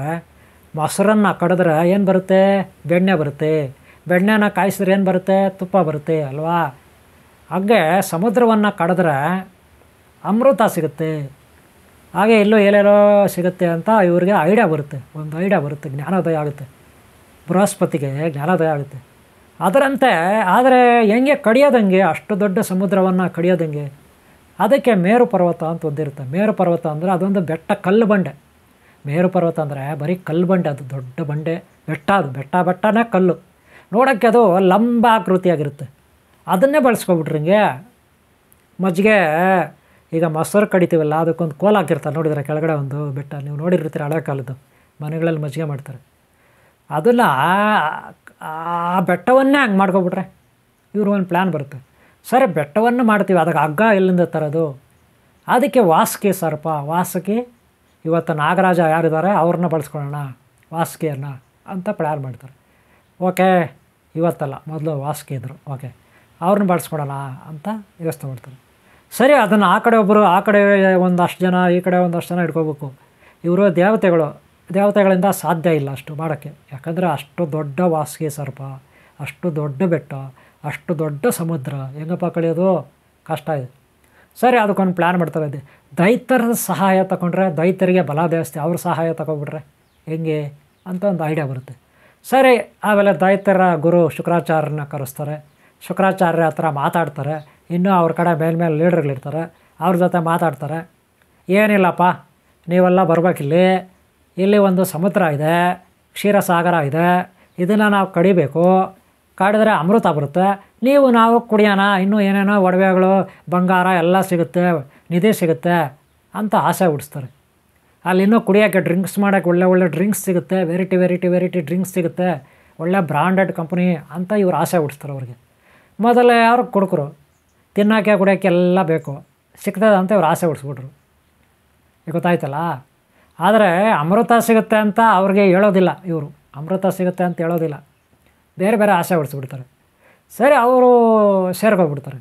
ಕಡಿದ್ರೆ ಏನು ಬರುತ್ತೆ? ಬೆಣ್ಣೆ ಬರುತ್ತೆ. ಬೆಣ್ಣೆನ ಕಾಯಿಸಿದ್ರೆ ಏನು ಬರುತ್ತೆ? ತುಪ್ಪ ಬರುತ್ತೆ ಅಲ್ವಾ. ಹಾಗೆ ಸಮುದ್ರವನ್ನು ಕಡಿದ್ರೆ ಅಮೃತ ಸಿಗುತ್ತೆ. ಹಾಗೆ ಎಲ್ಲೋ ಎಲ್ಲೆಲ್ಲೋ ಸಿಗುತ್ತೆ ಅಂತ ಇವ್ರಿಗೆ ಒಂದು ಐಡಿಯಾ ಬರುತ್ತೆ, ಜ್ಞಾನೋದಯ ಆಗುತ್ತೆ. ಬೃಹಸ್ಪತಿಗೆ ಜ್ಞಾನೋದಯ ಆಗುತ್ತೆ. ಅದರಂತೆ ಆದರೆ ಹೆಂಗೆ ಕಡಿಯೋದಂಗೆ, ಅಷ್ಟು ದೊಡ್ಡ ಸಮುದ್ರವನ್ನು ಕಡಿಯೋದಂಗೆ? ಅದಕ್ಕೆ ಮೇರು ಪರ್ವತ ಅಂತ ಒಂದಿರುತ್ತೆ. ಮೇರು ಪರ್ವತ ಅಂದರೆ ಅದೊಂದು ಬೆಟ್ಟ, ಕಲ್ಲು ಬಂಡೆ. ಮೇರು ಪರ್ವತ ಅಂದರೆ ಬರೀ ಕಲ್ಲು ಬಂಡೆ, ಅದು ದೊಡ್ಡ ಬಂಡೆ, ಬೆಟ್ಟನೇ ಕಲ್ಲು. ನೋಡೋಕ್ಕೆ ಅದು ಲಂಬಾಕೃತಿಯಾಗಿರುತ್ತೆ. ಅದನ್ನೇ ಬಳಸ್ಕೊಬಿಟ್ರಿ ಹಿಂಗೆ. ಮಜ್ಜಿಗೆ ಈಗ ಮೊಸರು ಕಡಿತೀವಲ್ಲ, ಅದಕ್ಕೊಂದು ಕೋಲ್ ಹಾಕಿರ್ತಾರೆ ನೋಡಿದ್ರೆ ಕೆಳಗಡೆ ಒಂದು ಬೆಟ್ಟ, ನೀವು ನೋಡಿರ್ತೀರ ಹಳೆ ಕಾಲದ್ದು ಮನೆಗಳಲ್ಲಿ ಮಜ್ಜಿಗೆ ಮಾಡ್ತಾರೆ. ಅದನ್ನು ಆ ಬೆಟ್ಟವನ್ನೇ ಹಂಗೆ ಮಾಡ್ಕೊಬಿಟ್ರೆ ಇವರು ಒಂದು ಪ್ಲ್ಯಾನ್ ಬರುತ್ತೆ. ಸರಿ ಬೆಟ್ಟವನ್ನು ಮಾಡ್ತೀವಿ, ಅದಕ್ಕೆ ಹಗ್ಗ ಎಲ್ಲಿಂದ ತರೋದು? ಅದಕ್ಕೆ ವಾಸುಕಿ ಸರ್ಪ, ವಾಸುಕಿ ಇವತ್ತು ನಾಗರಾಜ ಯಾರಿದ್ದಾರೆ ಅವ್ರನ್ನ ಬಳಸ್ಕೊಳ್ಳೋಣ ವಾಸುಕಿಯನ್ನು ಅಂತ ಪ್ಲ್ಯಾನ್ ಮಾಡ್ತಾರೆ. ಓಕೆ, ಇವತ್ತಲ್ಲ ಮೊದಲು ವಾಸುಕಿ ಇದ್ದರು, ಓಕೆ ಅವ್ರನ್ನ ಬಳಸ್ಕೊಡೋಣ ಅಂತ ಯೋಚನೆ ಮಾಡ್ತಾರೆ. ಸರಿ, ಅದನ್ನು ಆ ಕಡೆ ಒಬ್ಬರು, ಆ ಕಡೆ ಒಂದಷ್ಟು ಜನ, ಈ ಕಡೆ ಒಂದಷ್ಟು ಜನ ಇಟ್ಕೋಬೇಕು. ಇವರು ದೇವತೆಗಳಿಂದ ಸಾಧ್ಯ ಇಲ್ಲ ಅಷ್ಟು ಮಾಡೋಕ್ಕೆ. ಯಾಕಂದರೆ ಅಷ್ಟು ದೊಡ್ಡ ವಾಸುಕಿ ಸರ್ಪ, ಅಷ್ಟು ದೊಡ್ಡ ಬೆಟ್ಟ, ಅಷ್ಟು ದೊಡ್ಡ ಸಮುದ್ರ, ಹೆಂಗಪ್ಪ ಕಳಿಯೋದು? ಕಷ್ಟ ಇದೆ. ಸರಿ, ಅದಕ್ಕೊಂದು ಪ್ಲ್ಯಾನ್ ಮಾಡ್ತಾರೆ. ದೈತ್ಯರ ಸಹಾಯ ತಗೊಂಡ್ರೆ ದೈತ್ಯರಿಗೆ ಬಲ ಜಾಸ್ತಿ, ಅವ್ರ ಸಹಾಯ ತಗೊಬಿಟ್ರೆ ಹೆಂಗೆ ಅಂತ ಒಂದು ಐಡಿಯಾ ಬರುತ್ತೆ. ಸರಿ, ಆಮೇಲೆ ದೈತ್ಯರ ಗುರು ಶುಕ್ರಾಚಾರ್ಯನ ಕರೆಸ್ತಾರೆ. ಶುಕ್ರಾಚಾರ್ಯ ಹತ್ರ ಮಾತಾಡ್ತಾರೆ. ಇನ್ನೂ ಅವ್ರ ಕಡೆ ಮೇಲ್ಮೇಲೆ ಲೀಡರ್ಗಳಿರ್ತಾರೆ, ಅವ್ರ ಜೊತೆ ಮಾತಾಡ್ತಾರೆ. ಏನಿಲ್ಲಪ್ಪ, ನೀವೆಲ್ಲ ಬರಬೇಕಿಲ್ಲಿ, ಇಲ್ಲಿ ಒಂದು ಸಮುದ್ರ ಇದೆ, ಕ್ಷೀರಸಾಗರ ಇದೆ, ಇದನ್ನು ನಾವು ಕಡಿಬೇಕು, ಕಡಿದ್ರೆ ಅಮೃತ ಬರುತ್ತೆ, ನಾವು ಕುಡಿಯೋಣ, ಇನ್ನೂ ಏನೇನೋ ಒಡವೆಗಳು ಬಂಗಾರ ಎಲ್ಲ ಸಿಗುತ್ತೆ, ನಿಧಿ ಸಿಗುತ್ತೆ ಅಂತ ಆಸೆ ಹುಟ್ಟಿಸ್ತಾರೆ. ಅಲ್ಲಿ ಇನ್ನೂ ಕುಡಿಯೋಕ್ಕೆ ಡ್ರಿಂಕ್ಸ್ ಮಾಡೋಕ್ಕೆ ಒಳ್ಳೆ ಡ್ರಿಂಕ್ಸ್ ಸಿಗುತ್ತೆ, ವೆರೈಟಿ ಡ್ರಿಂಕ್ಸ್ ಸಿಗುತ್ತೆ, ಒಳ್ಳೆ ಬ್ರಾಂಡೆಡ್ ಕಂಪ್ನಿ ಅಂತ ಇವ್ರು ಆಸೆ ಹುಟ್ಟಿಸ್ತಾರೆ ಅವ್ರಿಗೆ. ಮೊದಲೇ ಅವ್ರು ಕುಡುಕರು, ತಿನ್ನೋಕ್ಕೆ ಕುಡಿಯೋಕ್ಕೆ ಎಲ್ಲ ಬೇಕು, ಸಿಗ್ತದೆ ಅಂತ ಇವ್ರು ಆಸೆ ಹುಟ್ಟಿಸ್ಬಿಟ್ರು. ಗೊತ್ತಾಯ್ತಲ್ಲ. ಆದರೆ ಅಮೃತ ಸಿಗುತ್ತೆ ಅಂತ ಅವ್ರಿಗೆ ಹೇಳೋದಿಲ್ಲ, ಇವರು ಅಮೃತ ಸಿಗುತ್ತೆ ಅಂತ ಹೇಳೋದಿಲ್ಲ, ಬೇರೆ ಆಸೆ ಹುಟ್ಟಿಸ್ಬಿಡ್ತಾರೆ. ಸರಿ, ಅವರು ಸೇರ್ಕೊಬಿಡ್ತಾರೆ.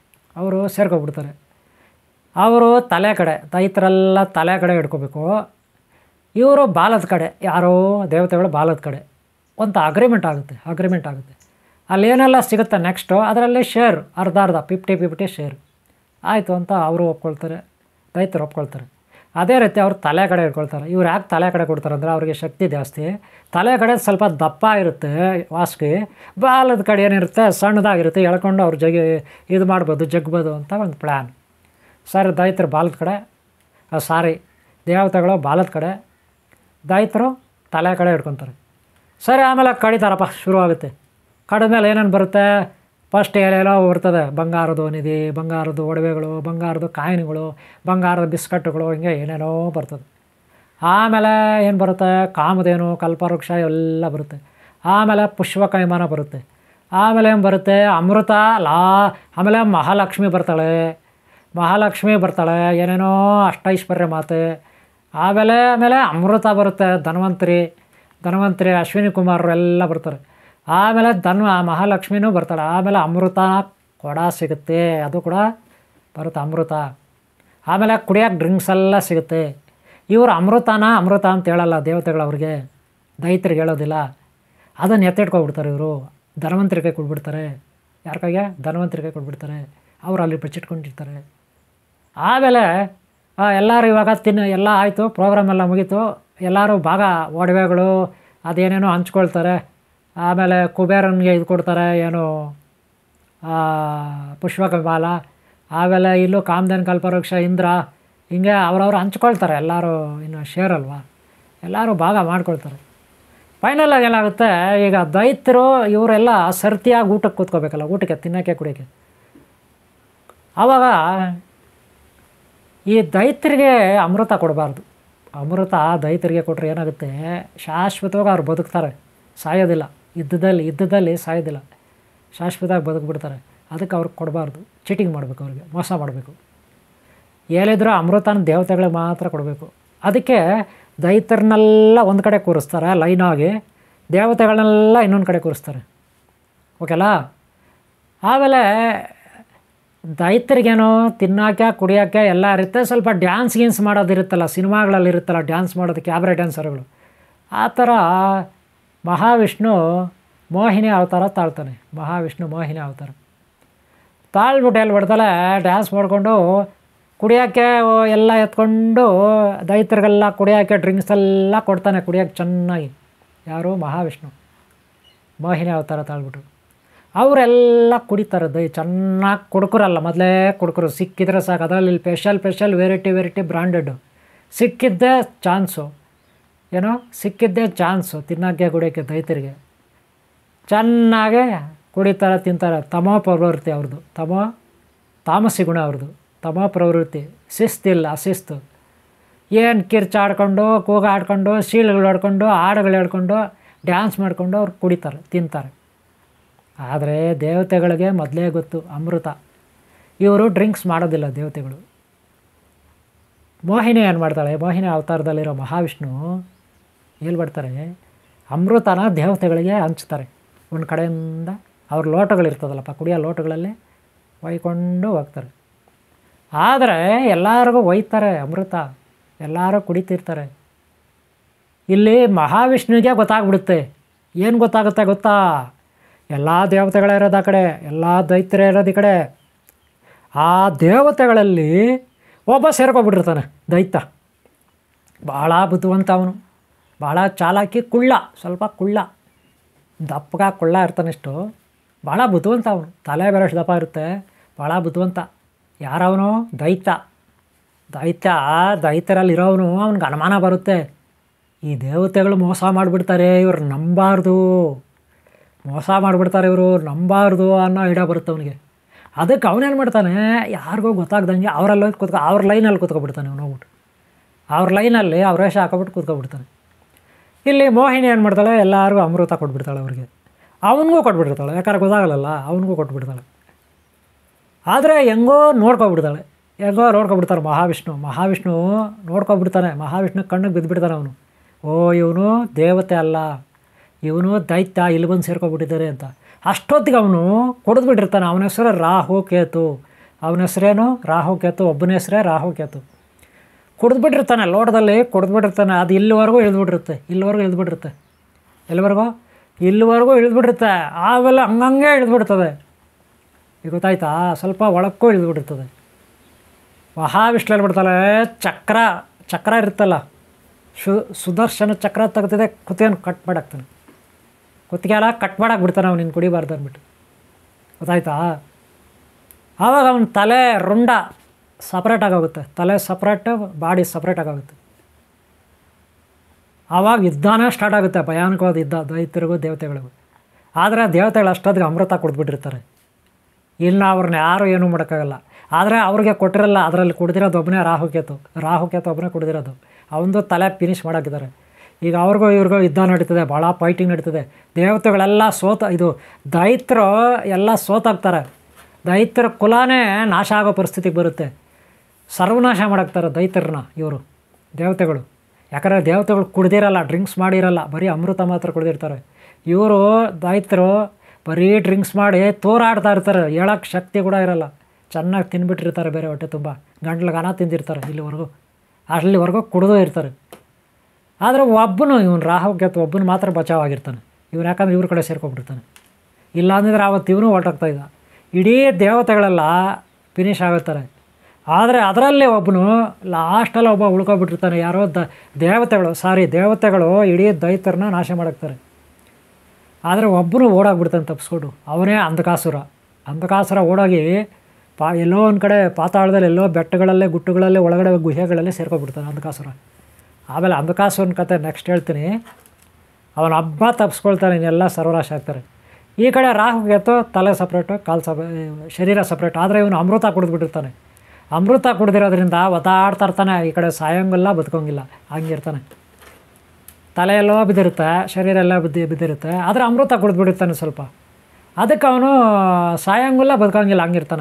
ಅವರು ತಲೆ ಕಡೆ, ದೈತ್ಯರೆಲ್ಲ ತಲೆ ಕಡೆ ಇಟ್ಕೋಬೇಕು, ಇವರು ಬಾಲದ ಕಡೆ, ಯಾರೋ ದೇವತೆಗಳು ಬಾಲದ ಕಡೆ. ಒಂದು ಅಗ್ರಿಮೆಂಟ್ ಆಗುತ್ತೆ. ಅಲ್ಲೇನೆಲ್ಲ ಸಿಗುತ್ತೆ ನೆಕ್ಸ್ಟು ಅದರಲ್ಲಿ ಶೇರ್ ಅರ್ಧ 50-50 ಶೇರ್ ಆಯಿತು ಅಂತ ಅವರು ಒಪ್ಕೊಳ್ತಾರೆ, ದೈತ್ಯರು ಒಪ್ಕೊಳ್ತಾರೆ. ಅದೇ ರೀತಿ ಅವ್ರು ತಲೆ ಕಡೆ ಇಟ್ಕೊಳ್ತಾರೆ. ಇವ್ರು ಯಾಕೆ ತಲೆ ಕಡೆ ಕೊಡ್ತಾರೆ ಅಂದರೆ ಅವ್ರಿಗೆ ಶಕ್ತಿ ಜಾಸ್ತಿ. ತಲೆ ಕಡೆ ಸ್ವಲ್ಪ ದಪ್ಪ ಇರುತ್ತೆ ವಾಸುಕಿ, ಬಾಲದ ಕಡೆ ಏನಿರುತ್ತೆ ಸಣ್ಣದಾಗಿರುತ್ತೆ, ಎಳ್ಕೊಂಡು ಅವ್ರು ಇದು ಮಾಡ್ಬೋದು, ಜಗ್ಬೋದು ಅಂತ ಒಂದು ಪ್ಲ್ಯಾನ್. ಸರಿ, ದೈತ್ಯರು ಬಾಲದ ಕಡೆ, ದೇವತೆಗಳು ಬಾಲದ ಕಡೆ, ದೈತ್ಯರು ತಲೆ ಕಡೆ ಇಟ್ಕೊತಾರೆ. ಸರಿ, ಆಮೇಲೆ ಕಡಿತಾರಪ್ಪ, ಶುರುವಾಗುತ್ತೆ. ಕಡಿದ್ಮೇಲೆ ಏನೇನು ಬರುತ್ತೆ? ಫಸ್ಟ್ ಎಲ್ಲೆಲ್ಲೋ ಬರ್ತದೆ, ಬಂಗಾರದ ನಿಧಿ, ಬಂಗಾರದ ಒಡವೆಗಳು, ಬಂಗಾರದ ಕಾಯಿನ್ಗಳು, ಬಂಗಾರದ ಬಿಸ್ಕಟ್ಟುಗಳು, ಹಿಂಗೆ ಏನೇನೋ ಬರ್ತದೆ. ಆಮೇಲೆ ಏನು ಬರುತ್ತೆ? ಕಾಮಧೇನು, ಕಲ್ಪವೃಕ್ಷ ಎಲ್ಲ ಬರುತ್ತೆ. ಆಮೇಲೆ ಪುಷ್ಪಕೈಮಾನ ಬರುತ್ತೆ. ಆಮೇಲೆ ಏನು ಬರುತ್ತೆ? ಅಮೃತ ಆಮೇಲೆ ಮಹಾಲಕ್ಷ್ಮಿ ಬರ್ತಾಳೆ, ಏನೇನೋ ಅಷ್ಟೈಶ್ವರ್ಯ ಮಾತೆ. ಆಮೇಲೆ ಅಮೃತ ಬರುತ್ತೆ, ಧನ್ವಂತರಿ ಅಶ್ವಿನಿ ಕುಮಾರರು ಎಲ್ಲ ಬರ್ತಾರೆ. ಆಮೇಲೆ ಮಹಾಲಕ್ಷ್ಮಿನೂ ಬರ್ತಾಳೆ. ಆಮೇಲೆ ಅಮೃತ ಕೊಡ ಸಿಗುತ್ತೆ, ಅದು ಕೂಡ ಬರುತ್ತೆ ಅಮೃತ. ಆಮೇಲೆ ಕುಡಿಯೋಕ್ಕೆ ಡ್ರಿಂಕ್ಸ್ ಎಲ್ಲ ಸಿಗುತ್ತೆ. ಇವರು ಅಮೃತ ಅಂತ ಹೇಳಲ್ಲ ದೇವತೆಗಳು, ಅವ್ರಿಗೆ ದೈತ್ಯರಿಗೆ ಹೇಳೋದಿಲ್ಲ. ಅದನ್ನು ಎತ್ತಿಟ್ಕೊಬಿಡ್ತಾರೆ ಇವರು, ಧನ್ವಂತರಿಗೆ ಕೊಟ್ಬಿಡ್ತಾರೆ. ಯಾರ ಕೈಗೆ? ಧನ್ವಂತರಿಗೆ ಕೊಟ್ಬಿಡ್ತಾರೆ. ಅವರು ಅಲ್ಲಿ ಬಚ್ಚಿಟ್ಕೊಂಡಿರ್ತಾರೆ. ಆಮೇಲೆ ಎಲ್ಲರೂ ಇವಾಗ ಎಲ್ಲ ಆಯಿತು, ಪ್ರೋಗ್ರಾಮ್ ಎಲ್ಲ ಮುಗೀತು, ಎಲ್ಲರೂ ಭಾಗ ಒಡವೆಗಳು ಅದೇನೇನೋ ಹಂಚ್ಕೊಳ್ತಾರೆ. ಆಮೇಲೆ ಕುಬೇರನಿಗೆ ಇದು ಕೊಡ್ತಾರೆ, ಏನು ಪುಷ್ಪಕಮಾಲ. ಆಮೇಲೆ ಇಲ್ಲೂ ಕಾಮಧೇನು, ಕಲ್ಪವೃಕ್ಷ, ಇಂದ್ರ, ಹಿಂಗೆ ಅವ್ರವ್ರು ಹಂಚ್ಕೊಳ್ತಾರೆ. ಎಲ್ಲರೂ ಇನ್ನು ಶೇರ್ ಅಲ್ವಾ, ಎಲ್ಲರೂ ಭಾಗ ಮಾಡ್ಕೊಳ್ತಾರೆ. ಫೈನಲಾಗಿ ಏನಾಗುತ್ತೆ, ಈಗ ದೈತ್ಯರು ಇವರೆಲ್ಲ ಸರ್ತಿಯಾಗಿ ಊಟಕ್ಕೆ ಕೂತ್ಕೋಬೇಕಲ್ಲ, ಊಟಕ್ಕೆ ತಿನ್ನೋಕ್ಕೆ ಕುಡಿಯೋಕ್ಕೆ. ಆವಾಗ ಈ ದೈತ್ಯರಿಗೆ ಅಮೃತ ಕೊಡಬಾರ್ದು. ಅಮೃತ ದೈತ್ಯರಿಗೆ ಕೊಟ್ಟರೆ ಏನಾಗುತ್ತೆ, ಶಾಶ್ವತವಾಗಿ ಅವ್ರು ಬದುಕ್ತಾರೆ, ಸಾಯೋದಿಲ್ಲ, ಯುದ್ಧದಲ್ಲಿ ಸಾಯೋದಿಲ್ಲ, ಶಾಶ್ವತವಾಗಿ ಬದುಕ್ಬಿಡ್ತಾರೆ. ಅದಕ್ಕೆ ಅವ್ರಿಗೆ ಕೊಡಬಾರ್ದು, ಚೀಟಿಂಗ್ ಮಾಡಬೇಕು, ಅವ್ರಿಗೆ ಮೋಸ ಮಾಡಬೇಕು. ಏನಿದ್ರೂ ಅಮೃತನ ದೇವತೆಗಳಿಗೆ ಮಾತ್ರ ಕೊಡಬೇಕು. ಅದಕ್ಕೆ ದೈತ್ಯರನ್ನೆಲ್ಲ ಒಂದು ಕಡೆ ಕೂರಿಸ್ತಾರೆ ಲೈನಾಗಿ, ದೇವತೆಗಳನ್ನೆಲ್ಲ ಇನ್ನೊಂದು ಕಡೆ ಕೂರಿಸ್ತಾರೆ. ಓಕೆಲ್ಲ. ಆಮೇಲೆ ದೈತ್ಯರಿಗೇನೋ ತಿನ್ನೋಕ್ಕೆ ಕುಡಿಯೋಕ್ಕೆ ಎಲ್ಲ ಇರುತ್ತೆ. ಸ್ವಲ್ಪ ಡ್ಯಾನ್ಸ್ ಮಾಡೋದಿರುತ್ತಲ್ಲ, ಸಿನಿಮಾಗಳಲ್ಲಿ ಇರುತ್ತಲ್ಲ ಡ್ಯಾನ್ಸ್ ಮಾಡೋದು, ಕ್ಯಾಬ್ರೆ ಡ್ಯಾನ್ಸರ್ಗಳು. ಆ ಥರ ಮಹಾವಿಷ್ಣು ಮೋಹಿನಿ ಅವತಾರ ತಾಳ್ತಾನೆ. ಮಹಾವಿಷ್ಣು ಮೋಹಿನಿ ಅವತಾರ ತಾಳ್ಬಿಟ್ಟು ಎಲ್ಲಿ ಬಿಡ್ತಲೆ ಡ್ಯಾನ್ಸ್ ಮಾಡಿಕೊಂಡು ಕುಡಿಯೋಕ್ಕೆ ಎಲ್ಲ ಎತ್ಕೊಂಡು ದೈತ್ಯರಿಗೆಲ್ಲ ಕುಡಿಯೋಕ್ಕೆ ಡ್ರಿಂಕ್ಸ್ ಎಲ್ಲ ಕೊಡ್ತಾನೆ, ಕುಡಿಯೋಕ್ಕೆ ಚೆನ್ನಾಗಿ. ಯಾರು? ಮಹಾವಿಷ್ಣು ಮೋಹಿನಿ ಅವತಾರ ತಾಳ್ಬಿಟ್ಟು ಅವರೆಲ್ಲ ಕುಡಿತಾರೆ. ಚೆನ್ನಾಗಿ ಕುಡ್ಕರಲ್ಲ, ಮೊದಲೇ ಕುಡ್ಕರು, ಸಿಕ್ಕಿದ್ರೆ ಸಾಕು. ಅದರಲ್ಲಿ ಸ್ಪೆಷಲ್ ವೆರೈಟಿ ಬ್ರಾಂಡೆಡ್ಡು ಸಿಕ್ಕಿದ್ದೇ ಚಾನ್ಸು ತಿನ್ನೋಕ್ಕೆ ಕುಡಿಯೋಕ್ಕೆ ದೈತ್ಯರಿಗೆ ಚೆನ್ನಾಗೇ ಕುಡಿತಾರೆ, ತಿಂತಾರೆ. ತಮೋ ಪ್ರವೃತ್ತಿ ಅವ್ರದ್ದು, ತಾಮಸಿ ಗುಣ ಅವ್ರದ್ದು, ತಮೋ ಪ್ರವೃತ್ತಿ. ಶಿಸ್ತಿಲ್ಲ, ಅಶಿಸ್ತು. ಏನು ಕಿರ್ಚಾಡ್ಕೊಂಡು, ಕೂಗಾಡ್ಕೊಂಡು, ಶೀಲಗಳು ಆಡ್ಕೊಂಡು, ಹಾಡುಗಳು ಹೇಳ್ಕೊಂಡು, ಡ್ಯಾನ್ಸ್ ಮಾಡಿಕೊಂಡು ಅವ್ರು ಕುಡಿತಾರೆ, ತಿಂತಾರೆ. ಆದರೆ ದೇವತೆಗಳಿಗೆ ಮೊದಲೇ ಗೊತ್ತು ಅಮೃತ. ಇವರು ಡ್ರಿಂಕ್ಸ್ ಮಾಡೋದಿಲ್ಲ ದೇವತೆಗಳು. ಮೋಹಿನಿ ಏನು ಮಾಡ್ತಾಳೆ? ಮೋಹಿನಿ ಅವತಾರದಲ್ಲಿರೋ ಮಹಾವಿಷ್ಣು ಹೇಳ್ಬಿಡ್ತಾರೆ, ಅಮೃತನ ದೇವತೆಗಳಿಗೆ ಹಂಚ್ತಾರೆ. ಒಂದು ಕಡೆಯಿಂದ ಅವ್ರ ಲೋಟಗಳಿರ್ತದಲ್ಲಪ್ಪ, ಕುಡಿಯೋ ಲೋಟಗಳಲ್ಲಿ ಒಯ್ಕೊಂಡು ಹೋಗ್ತಾರೆ. ಆದರೆ ಎಲ್ಲರಿಗೂ ಒಯ್ತಾರೆ ಅಮೃತ, ಎಲ್ಲರೂ ಕುಡಿತಿರ್ತಾರೆ. ಇಲ್ಲಿ ಮಹಾವಿಷ್ಣುವಿಗೆ ಗೊತ್ತಾಗ್ಬಿಡುತ್ತೆ. ಏನು ಗೊತ್ತಾಗುತ್ತೆ ಗೊತ್ತಾ? ಎಲ್ಲ ದೇವತೆಗಳೇ ಇರೋದು ಆ ಕಡೆ, ಎಲ್ಲ ದೈತ್ಯರೇ ಇರೋದು ಈ ಕಡೆ. ಆ ದೇವತೆಗಳಲ್ಲಿ ಒಬ್ಬ ಸೇರ್ಕೊಬಿಟ್ಟಿರ್ತಾನೆ, ದೈತ್ಯ. ಭಾಳ ಬುದ್ಧಿವಂತ ಅವನು, ಭಾಳ ಚಾಲಾಕಿ, ಕುಳ್ಳ, ಸ್ವಲ್ಪ ಕುಳ್ಳ, ದಪ್ಪಗ ಕುಳ್ಳ ಇರ್ತಾನಿಷ್ಟು. ಭಾಳ ಬುದ್ಧಿವಂತ ಅವನು, ತಲೆ ಬೇರೆಷ್ಟು ದಪ್ಪ ಇರುತ್ತೆ, ಭಾಳ ಬುದ್ಧಿವಂತ. ಯಾರವನು? ದೈತ್ಯ. ದೈತ್ಯರಲ್ಲಿರೋವನು ಅವ್ನಿಗೆ ಅನುಮಾನ ಬರುತ್ತೆ, ಈ ದೇವತೆಗಳು ಮೋಸ ಮಾಡಿಬಿಡ್ತಾರೆ, ಇವ್ರು ನಂಬಾರ್ದು, ಮೋಸ ಮಾಡಿಬಿಡ್ತಾರೆ ಇವರು, ನಂಬಾರ್ದು ಅನ್ನೋ ಐಡಿಯಾ ಬರುತ್ತೆ ಅವನಿಗೆ. ಅದಕ್ಕೆ ಅವನೇನು ಮಾಡ್ತಾನೆ, ಯಾರಿಗೂ ಗೊತ್ತಾಗ್ದಂಗೆ ಅವರಲ್ಲಿ ಅವ್ರ ಲೈನಲ್ಲಿ ಕೂತ್ಕೊಬಿಡ್ತಾನೆ. ಅವನು ಹೋಗ್ಬಿಟ್ಟು ಅವ್ರ ಲೈನಲ್ಲಿ ಅವ್ರ ವೇಷ ಹಾಕೊಬಿಟ್ಟು ಕೂತ್ಕೊಬಿಡ್ತಾನೆ. ಇಲ್ಲಿ ಮೋಹಿನಿ ಏನು ಮಾಡ್ತಾಳೆ, ಎಲ್ಲರಿಗೂ ಅಮೃತ ಕೊಟ್ಬಿಡ್ತಾಳೆ ಅವ್ರಿಗೆ. ಅವನಿಗೂ ಕೊಟ್ಬಿಟ್ಟಿರ್ತಾಳೆ, ಯಾಕಂದ್ರೆ ಗೊತ್ತಾಗಲ್ಲ, ಅವನಿಗೂ ಕೊಟ್ಬಿಡ್ತಾಳೆ. ಆದರೆ ಹೆಂಗೋ ನೋಡ್ಕೊಬಿಡ್ತಾಳೆ, ಹೆಂಗೋ ನೋಡ್ಕೊಬಿಡ್ತಾರೆ ಮಹಾವಿಷ್ಣು ನೋಡ್ಕೊಬಿಡ್ತಾನೆ. ಮಹಾವಿಷ್ಣು ಕಣ್ಣಿಗೆ ಬಿದ್ದುಬಿಡ್ತಾನೆ ಅವನು. ಓ, ಇವನು ದೇವತೆ ಅಲ್ಲ, ಇವನು ದೈತ್ಯ, ಇಲ್ಲಿ ಬಂದು ಸೇರ್ಕೊಬಿಟ್ಟಿದ್ದಾರೆ ಅಂತ. ಅಷ್ಟೊತ್ತಿಗೆ ಅವನು ಕೊಡಿದ್ಬಿಟ್ಟಿರ್ತಾನೆ. ಅವನ ಹೆಸರು ರಾಹುಕೇತು. ಅವನ ಹೆಸರೇನು? ರಾಹುಕೇತು. ಒಬ್ಬನ ಹೆಸರೇ ರಾಹುಕೇತು. ಕುಡಿದ್ಬಿಟ್ಟಿರ್ತಾನೆ, ಲೋಟದಲ್ಲಿ ಕುಡಿದ್ಬಿಟ್ಟಿರ್ತಾನೆ. ಅದು ಇಲ್ಲಿವರೆಗೂ ಇಳಿದ್ಬಿಟ್ಟಿರುತ್ತೆ, ಇಲ್ಲಿವರೆಗೂ ಇಳಿದ್ಬಿಟ್ಟಿರುತ್ತೆ. ಆಮೇಲೆ ಹಂಗಂಗೆ ಇಳಿದ್ಬಿಡ್ತದೆ. ಈಗ ಗೊತ್ತಾಯ್ತಾ? ಸ್ವಲ್ಪ ಒಳಕ್ಕೂ ಇಳಿದ್ಬಿಟ್ಟಿರ್ತದೆ. ಮಹಾವಿಷ್ಣು ಹೇಳ್ಬಿಡ್ತಾಳೆ, ಚಕ್ರ ಇರುತ್ತಲ್ಲ, ಸುದರ್ಶನ ಚಕ್ರ ತೆಗ್ದಿದೆ, ಕುತ್ತಿಗೆಯನ್ನು ಕಟ್ ಮಾಡಾಕ್ತಾನೆ. ಕುತ್ತಿಗೆ ಎಲ್ಲ ಕಟ್ ಮಾಡಾಕ್ಬಿಡ್ತಾನೆ ಅವ್ನು, ನೀನು ಕುಡಿಬಾರ್ದು ಅಂದ್ಬಿಟ್ಟು. ಗೊತ್ತಾಯ್ತಾ? ಆವಾಗ ಅವನ ತಲೆ ರುಂಡ ಸಪ್ರೇಟ್ ಆಗೋಗುತ್ತೆ, ತಲೆ ಸಪ್ರೇಟ್, ಬಾಡಿ ಸಪ್ರೇಟ್ ಆಗೋಗುತ್ತೆ. ಆವಾಗ ಯುದ್ಧನೇ ಸ್ಟಾರ್ಟ್ ಆಗುತ್ತೆ, ಭಯಾನಕವಾದ ಯುದ್ಧ ದೈತ್ಯರಿಗೂ ದೇವತೆಗಳಿಗೂ. ಆದರೆ ದೇವತೆಗಳು ಅಷ್ಟೊತ್ತಿಗೆ ಅಮೃತ ಕುಡಿದ್ಬಿಟ್ಟಿರ್ತಾರೆ. ಇನ್ನು ಅವ್ರನ್ನ ಯಾರೂ ಏನೂ ಮಾಡೋಕ್ಕಾಗಲ್ಲ. ಆದರೆ ಅವ್ರಿಗೆ ಕೊಟ್ಟಿರಲ್ಲ, ಅದರಲ್ಲಿ ಕುಡ್ದಿರೋದು ಒಬ್ಬನೇ ರಾಹುಕೇತು ಒಬ್ಬನೇ ಕುಡಿದಿರೋದು. ಅವನದು ತಲೆ ಫಿನಿಷ್ ಮಾಡೋಕ್ಕಿದ್ದಾರೆ. ಈಗ ಇವ್ರಿಗೂ ಯುದ್ಧ ನಡೀತದೆ, ಭಾಳ ಫೈಟಿಂಗ್ ನಡೀತದೆ. ದೇವತೆಗಳೆಲ್ಲ ದೈತ್ಯರು ಎಲ್ಲ ಸೋತಾಗ್ತಾರೆ. ದೈತ್ಯರ ಕುಲನೇ ನಾಶ ಆಗೋ ಪರಿಸ್ಥಿತಿಗೆ ಬರುತ್ತೆ. ಸರ್ವನಾಶ ಮಾಡಾಕ್ತಾರೆ ದೈತ್ಯರನ್ನ ಇವರು ದೇವತೆಗಳು. ಯಾಕಂದರೆ ದೇವತೆಗಳು ಕುಡ್ದಿರಲ್ಲ, ಡ್ರಿಂಕ್ಸ್ ಮಾಡಿರಲ್ಲ, ಬರೀ ಅಮೃತ ಮಾತ್ರ ಕುಡ್ದಿರ್ತಾರೆ. ಇವರು ದೈತ್ಯರು ಬರೀ ಡ್ರಿಂಕ್ಸ್ ಮಾಡಿ ತೋರಾಡ್ತಾ ಇರ್ತಾರೆ, ಹೇಳೋಕ್ಕೆ ಶಕ್ತಿ ಕೂಡ ಇರಲ್ಲ. ಚೆನ್ನಾಗಿ ತಿನ್ಬಿಟ್ಟಿರ್ತಾರೆ, ಬೇರೆ ಹೊಟ್ಟೆ ತುಂಬ ಗಂಟ್ಲಿಗೆ ತಿಂದಿರ್ತಾರೆ. ಅಲ್ಲಿವರೆಗೂ ಕುಡಿದು ಇರ್ತಾರೆ. ಆದರೆ ಇವನು ರಾಹುಕೇತು ಒಬ್ಬನು ಮಾತ್ರ ಬಚಾವಾಗಿರ್ತಾನೆ. ಇವನು ಯಾಕಂದರೆ ಇವ್ರ ಕಡೆ ಸೇರ್ಕೊಂಡ್ಬಿಡ್ತಾನೆ. ಇಲ್ಲ ಅಂದಿದ್ರೆ ಆವತ್ತು ಇವನು ಹೊರಟೋಗ್ತಾಯಿದ್ದ. ಇಡೀ ದೇವತೆಗಳೆಲ್ಲ ಫಿನಿಷ್ ಆಗುತ್ತಾರೆ. ಆದರೆ ಅದರಲ್ಲೇ ಒಬ್ಬನು ಲಾಸ್ಟಲ್ಲಿ ಒಬ್ಬ ಉಳ್ಕೊಬಿಟ್ಟಿರ್ತಾನೆ. ಯಾರೋ ದೇವತೆಗಳು ಇಡೀ ದೈತ್ಯರನ್ನ ನಾಶ ಮಾಡಾಕ್ತಾರೆ. ಆದರೆ ಒಬ್ಬನು ಓಡೋಗ್ಬಿಡ್ತಾನೆ ತಪ್ಪಿಸ್ಕೊಂಡು. ಅವನೇ ಅಂಧಕಾಸುರ ಓಡೋಗಿ ಎಲ್ಲೋ ಒಂದು ಕಡೆ ಪಾತಾಳದಲ್ಲಿ, ಎಲ್ಲೋ ಬೆಟ್ಟಗಳಲ್ಲೇ, ಗುಟ್ಟುಗಳಲ್ಲೇ, ಒಳಗಡೆ ಗುಹೆಗಳಲ್ಲೇ ಸೇರ್ಕೊಬಿಡ್ತಾನೆ ಅಂಧಕಾಸುರ. ಆಮೇಲೆ ಅಂಧಕಾಸುರನ ಕತೆ ನೆಕ್ಸ್ಟ್ ಹೇಳ್ತೀನಿ. ಅವನ ಹಬ್ಬ ತಪ್ಪಿಸ್ಕೊಳ್ತಾನೆ, ಇನ್ನೆಲ್ಲ ಸರ್ವನಾಶ ಆಗ್ತಾರೆ. ಈ ಕಡೆ ರಾಹುಕೇತು ತಲೆ ಸಪ್ರೇಟು, ಶರೀರ ಸಪ್ರೇಟ್. ಆದರೆ ಇವನು ಅಮೃತ ಕುಡಿದ್ಬಿಟ್ಟಿರ್ತಾನೆ. ಅಮೃತ ಕುಡಿದಿರೋದ್ರಿಂದ ಒತ್ತಾಡ್ತಾ ಇರ್ತಾನೆ. ಈ ಕಡೆ ಸಾಯೋಂಗಿಲ್ಲ, ಬದುಕೋಂಗಿಲ್ಲ, ಹಂಗಿರ್ತಾನೆ. ತಲೆಯೆಲ್ಲೋ ಬಿದ್ದಿರುತ್ತೆ, ಶರೀರ ಎಲ್ಲ ಬಿದ್ದಿರುತ್ತೆ. ಆದರೆ ಅಮೃತ ಕುಡಿದ್ಬಿಟ್ಟಿರ್ತಾನೆ ಸ್ವಲ್ಪ. ಅದಕ್ಕೆ ಅವನು ಸಾಯೋಂಗಿಲ್ಲ, ಬದುಕೋಂಗಿಲ್ಲ, ಹಂಗಿರ್ತಾನೆ.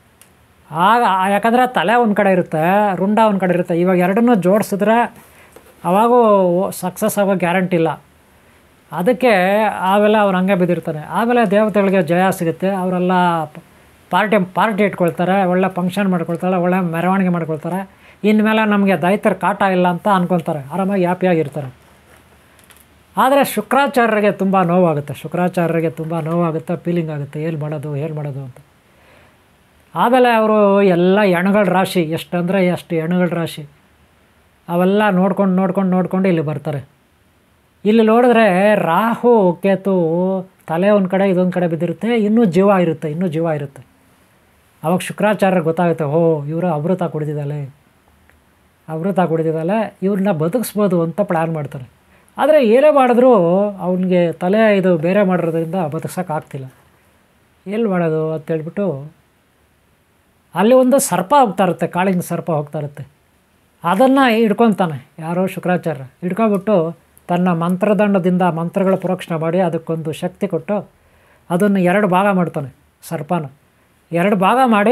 ಆಗ ಯಾಕಂದರೆ ತಲೆ ಒಂದು ಕಡೆ ಇರುತ್ತೆ, ರುಂಡ ಒಂದು ಕಡೆ ಇರುತ್ತೆ. ಇವಾಗ ಎರಡನ್ನೂ ಜೋಡಿಸಿದ್ರೆ ಅವಾಗೂ ಸಕ್ಸಸ್ ಆಗೋ ಗ್ಯಾರಂಟಿ ಇಲ್ಲ. ಅದಕ್ಕೆ ಆಮೇಲೆ ಅವ್ನು ಹಂಗೆ ಬಿದ್ದಿರ್ತಾನೆ. ಆಮೇಲೆ ದೇವತೆಗಳಿಗೆ ಜಯ ಸಿಗುತ್ತೆ. ಅವರೆಲ್ಲ ಪಾರ್ಟಿ ಇಟ್ಕೊಳ್ತಾರೆ, ಒಳ್ಳೆ ಫಂಕ್ಷನ್ ಮಾಡ್ಕೊಳ್ತಾರೆ, ಒಳ್ಳೆ ಮೆರವಣಿಗೆ ಮಾಡ್ಕೊಳ್ತಾರೆ. ಇನ್ಮೇಲೆ ನಮಗೆ ದೈತ್ಯರ ಕಾಟ ಇಲ್ಲ ಅಂತ ಅಂದ್ಕೊತಾರೆ, ಆರಾಮಾಗಿ ಹ್ಯಾಪಿಯಾಗಿರ್ತಾರೆ. ಆದರೆ ಶುಕ್ರಾಚಾರ್ಯರಿಗೆ ತುಂಬ ನೋವಾಗುತ್ತೆ, ಫೀಲಿಂಗ್ ಆಗುತ್ತೆ, ಏನು ಮಾಡೋದು ಅಂತ. ಆಮೇಲೆ ಅವರು ಎಲ್ಲ ಹೆಣಗಳ ರಾಶಿ, ಎಷ್ಟಂದರೆ ಎಷ್ಟು ಹೆಣಗಳ ರಾಶಿ, ಅವೆಲ್ಲ ನೋಡ್ಕೊಂಡು ಇಲ್ಲಿ ಬರ್ತಾರೆ. ಇಲ್ಲಿ ನೋಡಿದ್ರೆ ರಾಹು ಕೇತು ತಲೆ ಒಂದು ಕಡೆ, ಇದೊಂದು ಕಡೆ ಬಿದ್ದಿರುತ್ತೆ, ಇನ್ನೂ ಜೀವ ಇರುತ್ತೆ. ಅವಾಗ ಶುಕ್ರಾಚಾರ್ಯರಿಗೆ ಗೊತ್ತಾಗುತ್ತೆ, ಇವರು ಅಮೃತ ಕುಡಿದಿದ್ದಾಳೆ, ಇವ್ರನ್ನ ಬದುಕಿಸ್ಬೋದು ಅಂತ ಪ್ಲ್ಯಾನ್ ಮಾಡ್ತಾರೆ. ಆದರೆ ಏನೇ ಮಾಡಿದ್ರೂ ಅವನಿಗೆ ತಲೆ ಇದು ಬೇರೆ ಮಾಡಿರೋದ್ರಿಂದ ಬದುಕ್ಸೋಕ್ಕಾಗ್ತಿಲ್ಲ. ಎಲ್ಲಿ ಮಾಡೋದು ಅಂತೇಳ್ಬಿಟ್ಟು ಅಲ್ಲಿ ಒಂದು ಸರ್ಪ ಹೋಗ್ತಾ ಇರುತ್ತೆ, ಕಾಳಿಂಗ ಸರ್ಪ ಹೋಗ್ತಾ ಇರುತ್ತೆ. ಅದನ್ನು ಹಿಡ್ಕೊತಾನೆ ಯಾರೋ ಶುಕ್ರಾಚಾರ್ಯ. ಹಿಡ್ಕೊಬಿಟ್ಟು ತನ್ನ ಮಂತ್ರದಂಡದಿಂದ ಮಂತ್ರಗಳ ಪ್ರೋಕ್ಷಣೆ ಮಾಡಿ ಅದಕ್ಕೊಂದು ಶಕ್ತಿ ಕೊಟ್ಟು ಅದನ್ನು 2 ಭಾಗ ಮಾಡ್ತಾನೆ. ಸರ್ಪನ 2 ಭಾಗ ಮಾಡಿ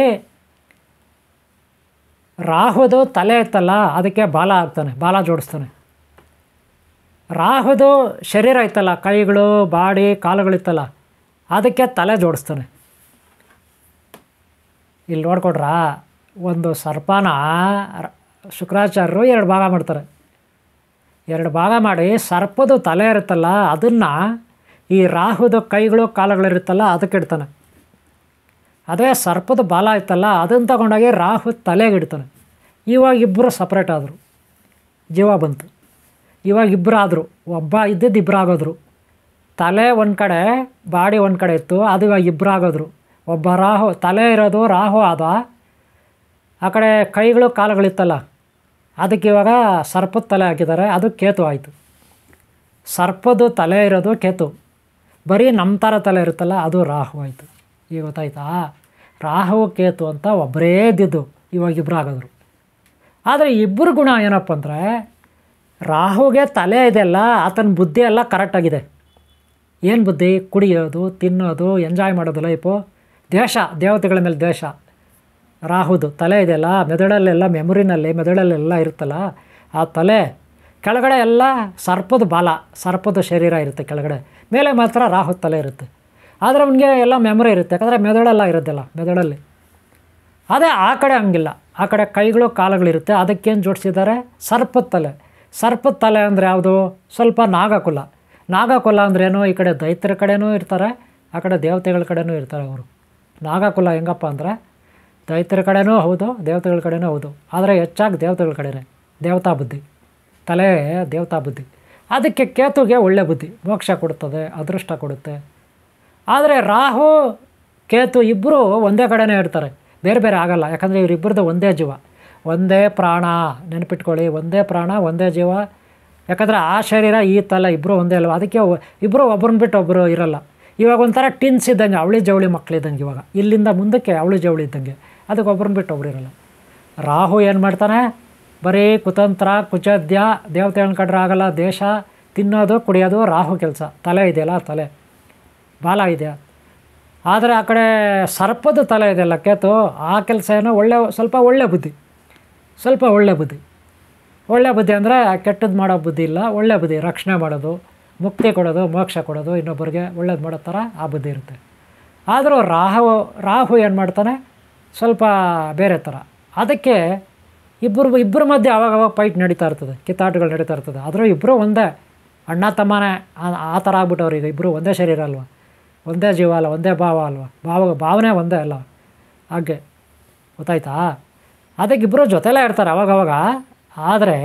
ರಾಹುದು ತಲೆ ಇತ್ತಲ್ಲ ಅದಕ್ಕೆ ಬಾಲ ಹಾಕ್ತಾನೆ, ಬಾಲ ಜೋಡಿಸ್ತಾನೆ. ರಾಹುದು ಶರೀರ ಇತ್ತಲ್ಲ, ಕೈಗಳು ಬಾಡಿ ಕಾಲುಗಳಿತ್ತಲ್ಲ ಅದಕ್ಕೆ ತಲೆ ಜೋಡಿಸ್ತಾನೆ. ಇಲ್ಲಿ ನೋಡ್ಕೊಡ್ರಾ, ಒಂದು ಸರ್ಪನ ಶುಕ್ರಾಚಾರ್ಯರು 2 ಭಾಗ ಮಾಡ್ತಾರೆ. 2 ಭಾಗ ಮಾಡಿ ಸರ್ಪದ ತಲೆ ಇರುತ್ತಲ್ಲ ಅದನ್ನು ಈ ರಾಹುದ ಕೈಗಳು ಕಾಲುಗಳಿರುತ್ತಲ್ಲ ಅದಕ್ಕೆ ಇಡ್ತಾನೆ. ಅದೇ ಸರ್ಪದ ಬಾಲ ಇತ್ತಲ್ಲ ಅದನ್ನು ತಗೊಂಡೋಗಿ ರಾಹು ತಲೆಗೆ ಇಡ್ತಾನೆ. ಇವಾಗ ಇಬ್ಬರು ಸಪ್ರೇಟ್ ಆದರು, ಜೀವ ಬಂತು. ಇವಾಗ ಇಬ್ಬರು ಆದರು, ಒಬ್ಬ ಇದ್ದಿದ್ದು ಇಬ್ಬರು ಆಗೋದ್ರು. ತಲೆ ಒಂದು ಕಡೆ ಬಾಡಿ ಒಂದು ಕಡೆ ಇತ್ತು, ಅದು ಇವಾಗ ಇಬ್ಬರು ಆಗೋದ್ರು. ಒಬ್ಬ ರಾಹು ತಲೆ ಇರೋದು ರಾಹು ಆದ, ಆ ಕಡೆ ಕೈಗಳು ಕಾಲುಗಳಿತ್ತಲ್ಲ ಅದಕ್ಕೆ ಇವಾಗ ಸರ್ಪದ ತಲೆ ಹಾಕಿದ್ದಾರೆ, ಅದು ಕೇತು ಆಯಿತು. ಸರ್ಪದ ತಲೆ ಇರೋದು ಕೇತು, ಬರೀ ನಮ್ಮ ಥರ ತಲೆ ಇರುತ್ತಲ್ಲ ಅದು ರಾಹು ಆಯಿತು. ಈಗ ಗೊತ್ತಾಯ್ತಾ? ರಾಹು ಕೇತು ಅಂತ ಒಬ್ಬರೇ ಇದ್ದಿದ್ದು, ಇವಾಗ ಇಬ್ಬರು ಆಗೋದ್ರು. ಆದರೆ ಇಬ್ಬರು ಗುಣ ಏನಪ್ಪ ಅಂದರೆ, ರಾಹುಗೆ ತಲೆ ಇದೆಯಲ್ಲ ಆತನ ಬುದ್ಧಿ ಎಲ್ಲ ಕರೆಕ್ಟಾಗಿದೆ. ಏನು ಬುದ್ಧಿ? ಕುಡಿಯೋದು, ತಿನ್ನೋದು, ಎಂಜಾಯ್ ಮಾಡೋದು ಲೈಫು, ದೇಶ ದೇವತೆಗಳ ಮೇಲೆ ದೇಶ. ರಾಹುದು ತಲೆ ಇದೆಯಲ್ಲ ಮೆದುಳಲ್ಲೆಲ್ಲ, ಮೆದುಳಲ್ಲೆಲ್ಲ ಇರುತ್ತಲ್ಲ ಆ ತಲೆ ಕೆಳಗಡೆ ಎಲ್ಲ ಸರ್ಪದ ಬಾಲ, ಸರ್ಪದ ಶರೀರ ಇರುತ್ತೆ ಕೆಳಗಡೆ, ಮೇಲೆ ಮಾತ್ರ ರಾಹು ತಲೆ ಇರುತ್ತೆ. ಆದರೆ ಅವನಿಗೆ ಎಲ್ಲ ಮೆಮೊರಿ ಇರುತ್ತೆ, ಯಾಕಂದರೆ ಮೆದುಳೆಲ್ಲ ಇರೋದಿಲ್ಲ ಮೆದುಳಲ್ಲಿ. ಅದೇ ಆ ಕಡೆ ಹಂಗಿಲ್ಲ, ಆ ಕಡೆ ಕೈಗಳು ಕಾಲುಗಳಿರುತ್ತೆ, ಅದಕ್ಕೇನು ಜೋಡಿಸಿದ್ದಾರೆ? ಸರ್ಪದ ತಲೆ. ಸರ್ಪದ ತಲೆ ಅಂದರೆ ಯಾವುದು? ಸ್ವಲ್ಪ ನಾಗಕುಲ. ನಾಗಕುಲ ಅಂದ್ರೇನು? ಈ ಕಡೆ ದೈತ್ಯರ ಕಡೆನೂ ಇರ್ತಾರೆ, ಆ ಕಡೆ ದೇವತೆಗಳ ಕಡೆನೂ ಇರ್ತಾರೆ ಅವರು. ನಾಗಕುಲ ಹೆಂಗಪ್ಪ ಅಂದರೆ ದೈತ್ಯರ ಕಡೆನೂ ಹೌದು, ದೇವತೆಗಳ ಕಡೆನೂ ಹೌದು, ಆದರೆ ಹೆಚ್ಚಾಗಿ ದೇವತೆಗಳ ಕಡೆನೇ. ದೇವತಾ ಬುದ್ಧಿ, ತಲೆ ದೇವತಾ ಬುದ್ಧಿ. ಅದಕ್ಕೆ ಕೇತುಗೆ ಒಳ್ಳೆ ಬುದ್ಧಿ, ಮೋಕ್ಷ ಕೊಡುತ್ತದೆ, ಅದೃಷ್ಟ ಕೊಡುತ್ತೆ. ಆದರೆ ರಾಹು ಕೇತು ಇಬ್ಬರು ಒಂದೇ ಕಡೆನೇ ಇರ್ತಾರೆ, ಬೇರೆ ಬೇರೆ ಆಗಲ್ಲ. ಯಾಕಂದರೆ ಇವರಿಬ್ಬರದ್ದು ಒಂದೇ ಜೀವ, ಒಂದೇ ಪ್ರಾಣ. ನೆನಪಿಟ್ಕೊಳ್ಳಿ, ಒಂದೇ ಪ್ರಾಣ ಒಂದೇ ಜೀವ. ಯಾಕಂದರೆ ಆ ಶರೀರ ಈ ತಲೆ ಇಬ್ಬರು ಒಂದೇ ಅಲ್ವ, ಅದಕ್ಕೆ ಇಬ್ಬರು ಒಬ್ಬರನ್ನ ಬಿಟ್ಟು ಒಬ್ಬರು ಇರೋಲ್ಲ. ಇವಾಗ ಒಂಥರ ಟಿನ್ಸ್ ಇದ್ದಂಗೆ, ಅವಳಿ ಜವಳಿ ಮಕ್ಕಳಿದ್ದಂಗೆ. ಇವಾಗ ಇಲ್ಲಿಂದ ಮುಂದಕ್ಕೆ ಅವಳಿ ಜವಳಿ ಇದ್ದಂಗೆ, ಅದಕ್ಕೆ ಒಬ್ಬರನ್ನ ಬಿಟ್ಟು ಒಬ್ರು ಇರೋಲ್ಲ. ರಾಹು ಏನು ಮಾಡ್ತಾನೆ? ಬರೀ ಕುತಂತ್ರ ಕುಚದ್ಯ, ದೇವತೆಗಳನ್ನ ಕಡ್ರೆ ಆಗಲ್ಲ, ದೇಶ ತಿನ್ನೋದು ಕುಡಿಯೋದು ರಾಹು ಕೆಲಸ. ತಲೆ ಇದೆಯಲ್ಲ, ತಲೆ ಬಾಲ ಇದೆಯಾ. ಆದರೆ ಆ ಕಡೆ ಸರ್ಪದ ತಲೆ ಇದೆಯಲ್ಲ ಕೇತು, ಆ ಕೆಲಸ ಏನೋ ಸ್ವಲ್ಪ ಒಳ್ಳೆ ಬುದ್ಧಿ, ಸ್ವಲ್ಪ ಒಳ್ಳೆ ಬುದ್ಧಿ. ಒಳ್ಳೆ ಬುದ್ಧಿ ಅಂದರೆ ಕೆಟ್ಟದ್ದು ಮಾಡೋ ಬುದ್ಧಿ ಇಲ್ಲ, ಒಳ್ಳೆ ಬುದ್ಧಿ. ರಕ್ಷಣೆ ಮಾಡೋದು, ಮುಕ್ತಿ ಕೊಡೋದು, ಮೋಕ್ಷ ಕೊಡೋದು, ಇನ್ನೊಬ್ಬರಿಗೆ ಒಳ್ಳೇದು ಮಾಡೋ ಥರ ಆ ಬುದ್ಧಿ ಇರುತ್ತೆ. ಆದರೂ ರಾಹು ಏನು ಮಾಡ್ತಾನೆ? ಸ್ವಲ್ಪ ಬೇರೆ ಥರ. ಅದಕ್ಕೆ ಇಬ್ಬರ ಮಧ್ಯೆ ಆವಾಗವಾಗ ಫೈಟ್ ನಡೀತಾ ಇರ್ತದೆ, ಕಿತ್ತಾಟಗಳು ನಡೀತಾ ಇರ್ತದೆ. ಆದರೂ ಇಬ್ಬರು ಒಂದೇ ಅಣ್ಣ ತಮ್ಮನೇ ಆ ಥರ ಆಗ್ಬಿಟ್ಟವ್ರು. ಈಗ ಇಬ್ಬರು ಒಂದೇ ಶರೀರ ಅಲ್ವ, ಒಂದೇ ಜೀವ ಅಲ್ಲ, ಒಂದೇ ಭಾವ ಅಲ್ವ, ಭಾವನೆ ಒಂದೇ ಅಲ್ಲ. ಹಾಗೆ ಗೊತ್ತಾಯ್ತಾ? ಅದಕ್ಕೆ ಇಬ್ಬರು ಜೊತೆಲೇ ಇರ್ತಾರೆ ಅವಾಗವಾಗ. ಆದರೆ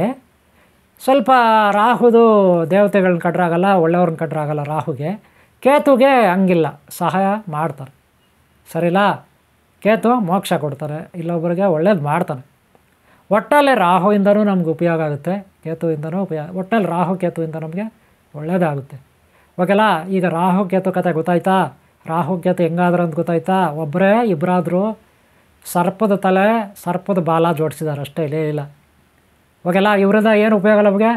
ಸ್ವಲ್ಪ ರಾಹುದು ದೇವತೆಗಳನ್ನ ಕಟ್ರಾಗಲ್ಲ, ಒಳ್ಳೆಯವ್ರನ್ನ ಕಟ್ರಾಗಲ್ಲ ರಾಹುಗೆ. ಕೇತುಗೆ ಹಂಗಿಲ್ಲ, ಸಹಾಯ ಮಾಡ್ತಾರೆ. ಸರಿಲ್ಲ? ಕೇತು ಮೋಕ್ಷ ಕೊಡ್ತಾರೆ, ಇಲ್ಲೊಬ್ಬರಿಗೆ ಒಳ್ಳೇದು ಮಾಡ್ತಾನೆ. ಒಟ್ಟಲ್ಲಿ ರಾಹುವಿಂದನೂ ನಮ್ಗೆ ಉಪಯೋಗ ಆಗುತ್ತೆ, ಕೇತುವಿಂದನೂ ಉಪಯೋಗ. ಒಟ್ಟಲ್ಲಿ ರಾಹು ಕೇತುವಿಂದ ನಮಗೆ ಒಳ್ಳೇದಾಗುತ್ತೆ. ಓಕೆಲ್ಲ? ಈಗ ರಾಹು ಕೇತು ಕತೆ ಗೊತ್ತಾಯ್ತಾ? ರಾಹು ಕೇತು ಹೆಂಗಾದ್ರು ಅಂತ ಗೊತ್ತಾಯ್ತಾ? ಒಬ್ಬರೇ ಇಬ್ಬರಾದರೂ ಸರ್ಪದ ತಲೆ ಸರ್ಪದ ಬಾಲ ಜೋಡಿಸಿದ್ದಾರೆ ಅಷ್ಟೇ, ಇಲ್ಲ. ಓಕೆಲ್ಲ? ಇವರಿಂದ ಏನು ಉಪಯೋಗ ನಮಗೆ?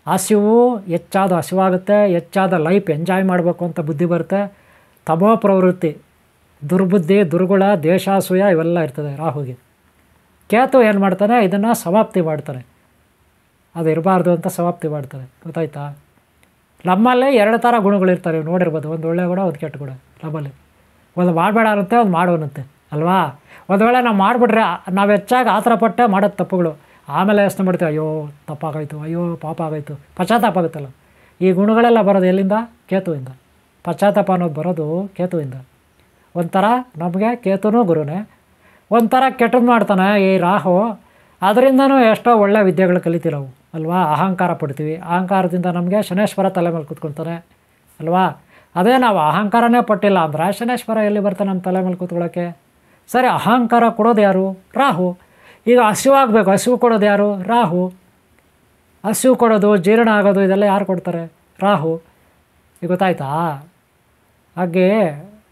ಹಸಿವಾಗುತ್ತೆ, ಹೆಚ್ಚಾದ ಲೈಫ್ ಎಂಜಾಯ್ ಮಾಡಬೇಕು ಅಂತ ಬುದ್ಧಿ ಬರುತ್ತೆ. ತಮೋ ಪ್ರವೃತ್ತಿ, ದುರ್ಬುದ್ಧಿ, ದುರ್ಗುಣ, ದ್ವೇಷಾಸೂಯ ಇವೆಲ್ಲ ಇರ್ತದೆ ರಾಹುಗೆ. ಕೇತು ಏನು ಮಾಡ್ತಾನೆ? ಇದನ್ನು ಸಮಾಪ್ತಿ ಮಾಡ್ತಾನೆ, ಅದು ಇರಬಾರ್ದು ಅಂತ ಸಮಾಪ್ತಿ ಮಾಡ್ತಾನೆ. ಗೊತ್ತಾಯ್ತಾ? ನಮ್ಮಲ್ಲಿ 2 ಥರ ಗುಣಗಳಿರ್ತಾರೆ, ನೀವು ನೋಡಿರ್ಬೋದು. ಒಂದು ಒಳ್ಳೆ ಗುಣ, ಒಂದು ಕೆಟ್ಟ ಗುಣ ನಮ್ಮಲ್ಲಿ. ಒಂದು ಮಾಡಬೇಡ ಅನ್ನತ್ತೆ, ಒಂದು ಮಾಡುವನಂತೆ ಅಲ್ವಾ? ಒಂದು ವೇಳೆ ನಾವು ಮಾಡಿಬಿಟ್ರೆ ನಾವು ಹೆಚ್ಚಾಗಿ ಆತರ ಪಟ್ಟೆ ಮಾಡೋದು ತಪ್ಪುಗಳು. ಆಮೇಲೆ ಯೋಚನೆ ಮಾಡ್ತೀವಿ, ಅಯ್ಯೋ ತಪ್ಪಾಗಾಯಿತು, ಅಯ್ಯೋ ಪಾಪ ಆಗೋಯ್ತು, ಪಶ್ಚಾತ್ತಾಪ ಆಗುತ್ತಲ್ಲ. ಈ ಗುಣಗಳೆಲ್ಲ ಬರೋದು ಎಲ್ಲಿಂದ? ಕೇತುವಿಂದ. ಪಶ್ಚಾತ್ತಾಪ ಅನ್ನೋದು ಬರೋದು ಕೇತುವಿಂದ. ಒಂಥರ ನಮಗೆ ಕೇತುನೂ ಗುರುನೇ. ಒಂಥರ ಕೆಟ್ಟದ್ದು ಮಾಡ್ತಾನೆ ಈ ರಾಹು, ಅದರಿಂದನೂ ಎಷ್ಟೋ ಒಳ್ಳೆ ವಿದ್ಯೆಗಳು ಕಲಿತೀವಿ ನಾವು ಅಲ್ವಾ? ಅಹಂಕಾರ ಪಡ್ತೀವಿ, ಅಹಂಕಾರದಿಂದ ನಮಗೆ ಶನೇಶ್ವರ ತಲೆ ಮೇಲೆ ಕೂತ್ಕೊಳ್ತಾನೆ ಅಲ್ವಾ? ಅದೇ ನಾವು ಅಹಂಕಾರನೇ ಪಟ್ಟಿಲ್ಲ ಅಂದರೆ ಶನೇಶ್ವರ ಎಲ್ಲಿ ಬರ್ತಾನೆ ನಮ್ಮ ತಲೆ ಮೇಲೆ ಕೂತ್ಕೊಳ್ಳೋಕ್ಕೆ? ಸರಿ, ಅಹಂಕಾರ ಕೊಡೋದು ಯಾರು? ರಾಹು. ಈಗ ಹಸಿವಾಗಬೇಕು, ಹಸಿವು ಕೊಡೋದು ಯಾರು? ರಾಹು. ಹಸಿವು ಕೊಡೋದು, ಜೀರ್ಣ ಆಗೋದು ಇದೆಲ್ಲ ಯಾರು ಕೊಡ್ತಾರೆ? ರಾಹು. ಈಗ ಗೊತ್ತಾಯ್ತಾ? ಹಾಗೆ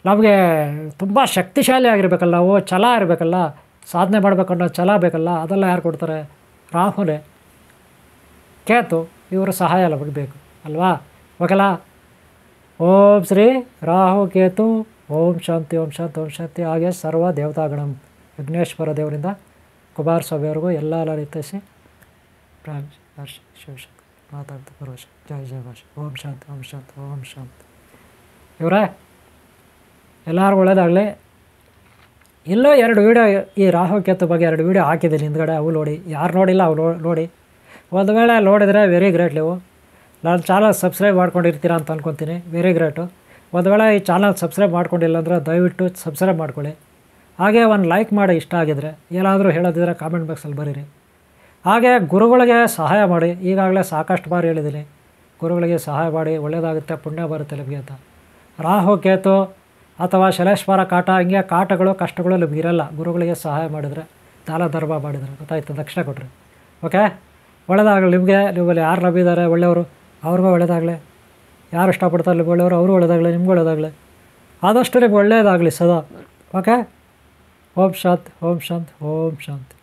ನಮಗೆ ತುಂಬ ಶಕ್ತಿಶಾಲಿ ಆಗಿರಬೇಕಲ್ಲ, ಛಲ ಇರಬೇಕಲ್ಲ, ಸಾಧನೆ ಮಾಡಬೇಕನ್ನೋ ಛಲ ಬೇಕಲ್ಲ, ಅದೆಲ್ಲ ಯಾರು ಕೊಡ್ತಾರೆ? ರಾಹುನೇ, ಕೇತು, ಇವರ ಸಹಾಯ ನಮಗೆ ಬೇಕು ಅಲ್ವಾ? ಓಕೆಲ್ಲ. ಓಂ ಶ್ರೀ ರಾಹು ಕೇತು ಓಂ ಶಾಂತಿ ಓಂ ಶಾಂತಿ ಓಂ ಶಾಂತಿ. ಹಾಗೆ ಸರ್ವ ದೇವತಾಗಣಂ ವಿಘ್ನೇಶ್ವರ ದೇವರಿಂದ ಕುಮಾರಸ್ವಾಮಿಯವರೆಗೂ ಎಲ್ಲ ರೀತಿಸಿ ಶಿವಶಕ್ತಿ ಮಾತಾಡ್ತಾ ಪರವಶ ಜಯ ಜಯ ಭಾಷ. ಓಂ ಶಾಂತಿ ಓಂ ಶಾಂತಿ ಓಂ ಶಾಂತಿ. ಇವರೇ ಎಲ್ಲರಿಗೂ ಒಳ್ಳೆಯದಾಗಲಿ. ಇಲ್ಲೂ 2 ವೀಡಿಯೋ ಈ ರಾಹು ಕೇತು ಬಗ್ಗೆ 2 ವೀಡಿಯೋ ಹಾಕಿದ್ದೀನಿ ಹಿಂದ್ಗಡೆ, ಅವು ನೋಡಿ. ಯಾರು ನೋಡಿಲ್ಲ ಅವು ನೋಡಿ. ಒಂದು ವೇಳೆ ನೋಡಿದರೆ ವೆರಿ ಗ್ರೇಟ್. ನೀವು ನನ್ನ ಚಾನಲ್ ಸಬ್ಸ್ಕ್ರೈಬ್ ಮಾಡ್ಕೊಂಡಿರ್ತೀರಾ ಅಂತ ಅಂದ್ಕೊತೀನಿ, ವೆರಿ ಗ್ರೇಟು. ಒಂದು ವೇಳೆ ಈ ಚಾನಲ್ ಸಬ್ಸ್ಕ್ರೈಬ್ ಮಾಡ್ಕೊಂಡಿಲ್ಲ ಅಂದರೆ ದಯವಿಟ್ಟು ಸಬ್ಸ್ಕ್ರೈಬ್ ಮಾಡ್ಕೊಳ್ಳಿ. ಹಾಗೆ ಒಂದು ಲೈಕ್ ಮಾಡಿ ಇಷ್ಟ ಆಗಿದರೆ. ಏನಾದರೂ ಹೇಳೋದಿದ್ರೆ ಕಾಮೆಂಟ್ ಬಾಕ್ಸಲ್ಲಿ ಬರೀರಿ. ಹಾಗೆ ಗುರುಗಳಿಗೆ ಸಹಾಯ ಮಾಡಿ. ಈಗಾಗಲೇ ಸಾಕಷ್ಟು ಬಾರಿ ಹೇಳಿದ್ದೀನಿ, ಗುರುಗಳಿಗೆ ಸಹಾಯ ಮಾಡಿ, ಒಳ್ಳೆಯದಾಗುತ್ತೆ, ಪುಣ್ಯ ಬರುತ್ತೆ ನಿಮಗೆ ಅಂತ. ರಾಹು ಕೇತು ಅಥವಾ ಶಲೇಶ್ವರ ಕಾಟ, ಹಿಂಗೆ ಕಾಟಗಳು ಕಷ್ಟಗಳು ನಿಮಗಿರಲ್ಲ ಗುರುಗಳಿಗೆ ಸಹಾಯ ಮಾಡಿದರೆ, ದಾನ ಧರ್ಮ ಮಾಡಿದರೆ. ಗೊತ್ತಾಯ್ತು? ದಕ್ಷಿಣ ಕೊಟ್ಟರೆ ಓಕೆ. ಒಳ್ಳೆಯದಾಗಲಿ ನಿಮಗೆ. ನಿಮ್ಮಲ್ಲಿ ಯಾರು ನಂಬಿದ್ದಾರೆ ಒಳ್ಳೆಯವರು, ಅವ್ರಿಗೂ ಒಳ್ಳೆಯದಾಗಲಿ. ಯಾರು ಇಷ್ಟಪಡ್ತಾರೆ ನಿಮ್ಗೆ ಒಳ್ಳೆಯವರು, ಅವರು ಒಳ್ಳೆಯದಾಗಲಿ, ನಿಮ್ಗೆ ಒಳ್ಳೆಯದಾಗಲಿ. ಆದಷ್ಟು ನಿಮ್ಗೆ ಒಳ್ಳೆಯದಾಗಲಿ ಸದಾ. ಓಕೆ. ಓಂ ಶಾಂತಿ ಓಂ ಶಾಂತಿ ಓಂ ಶಾಂತಿ.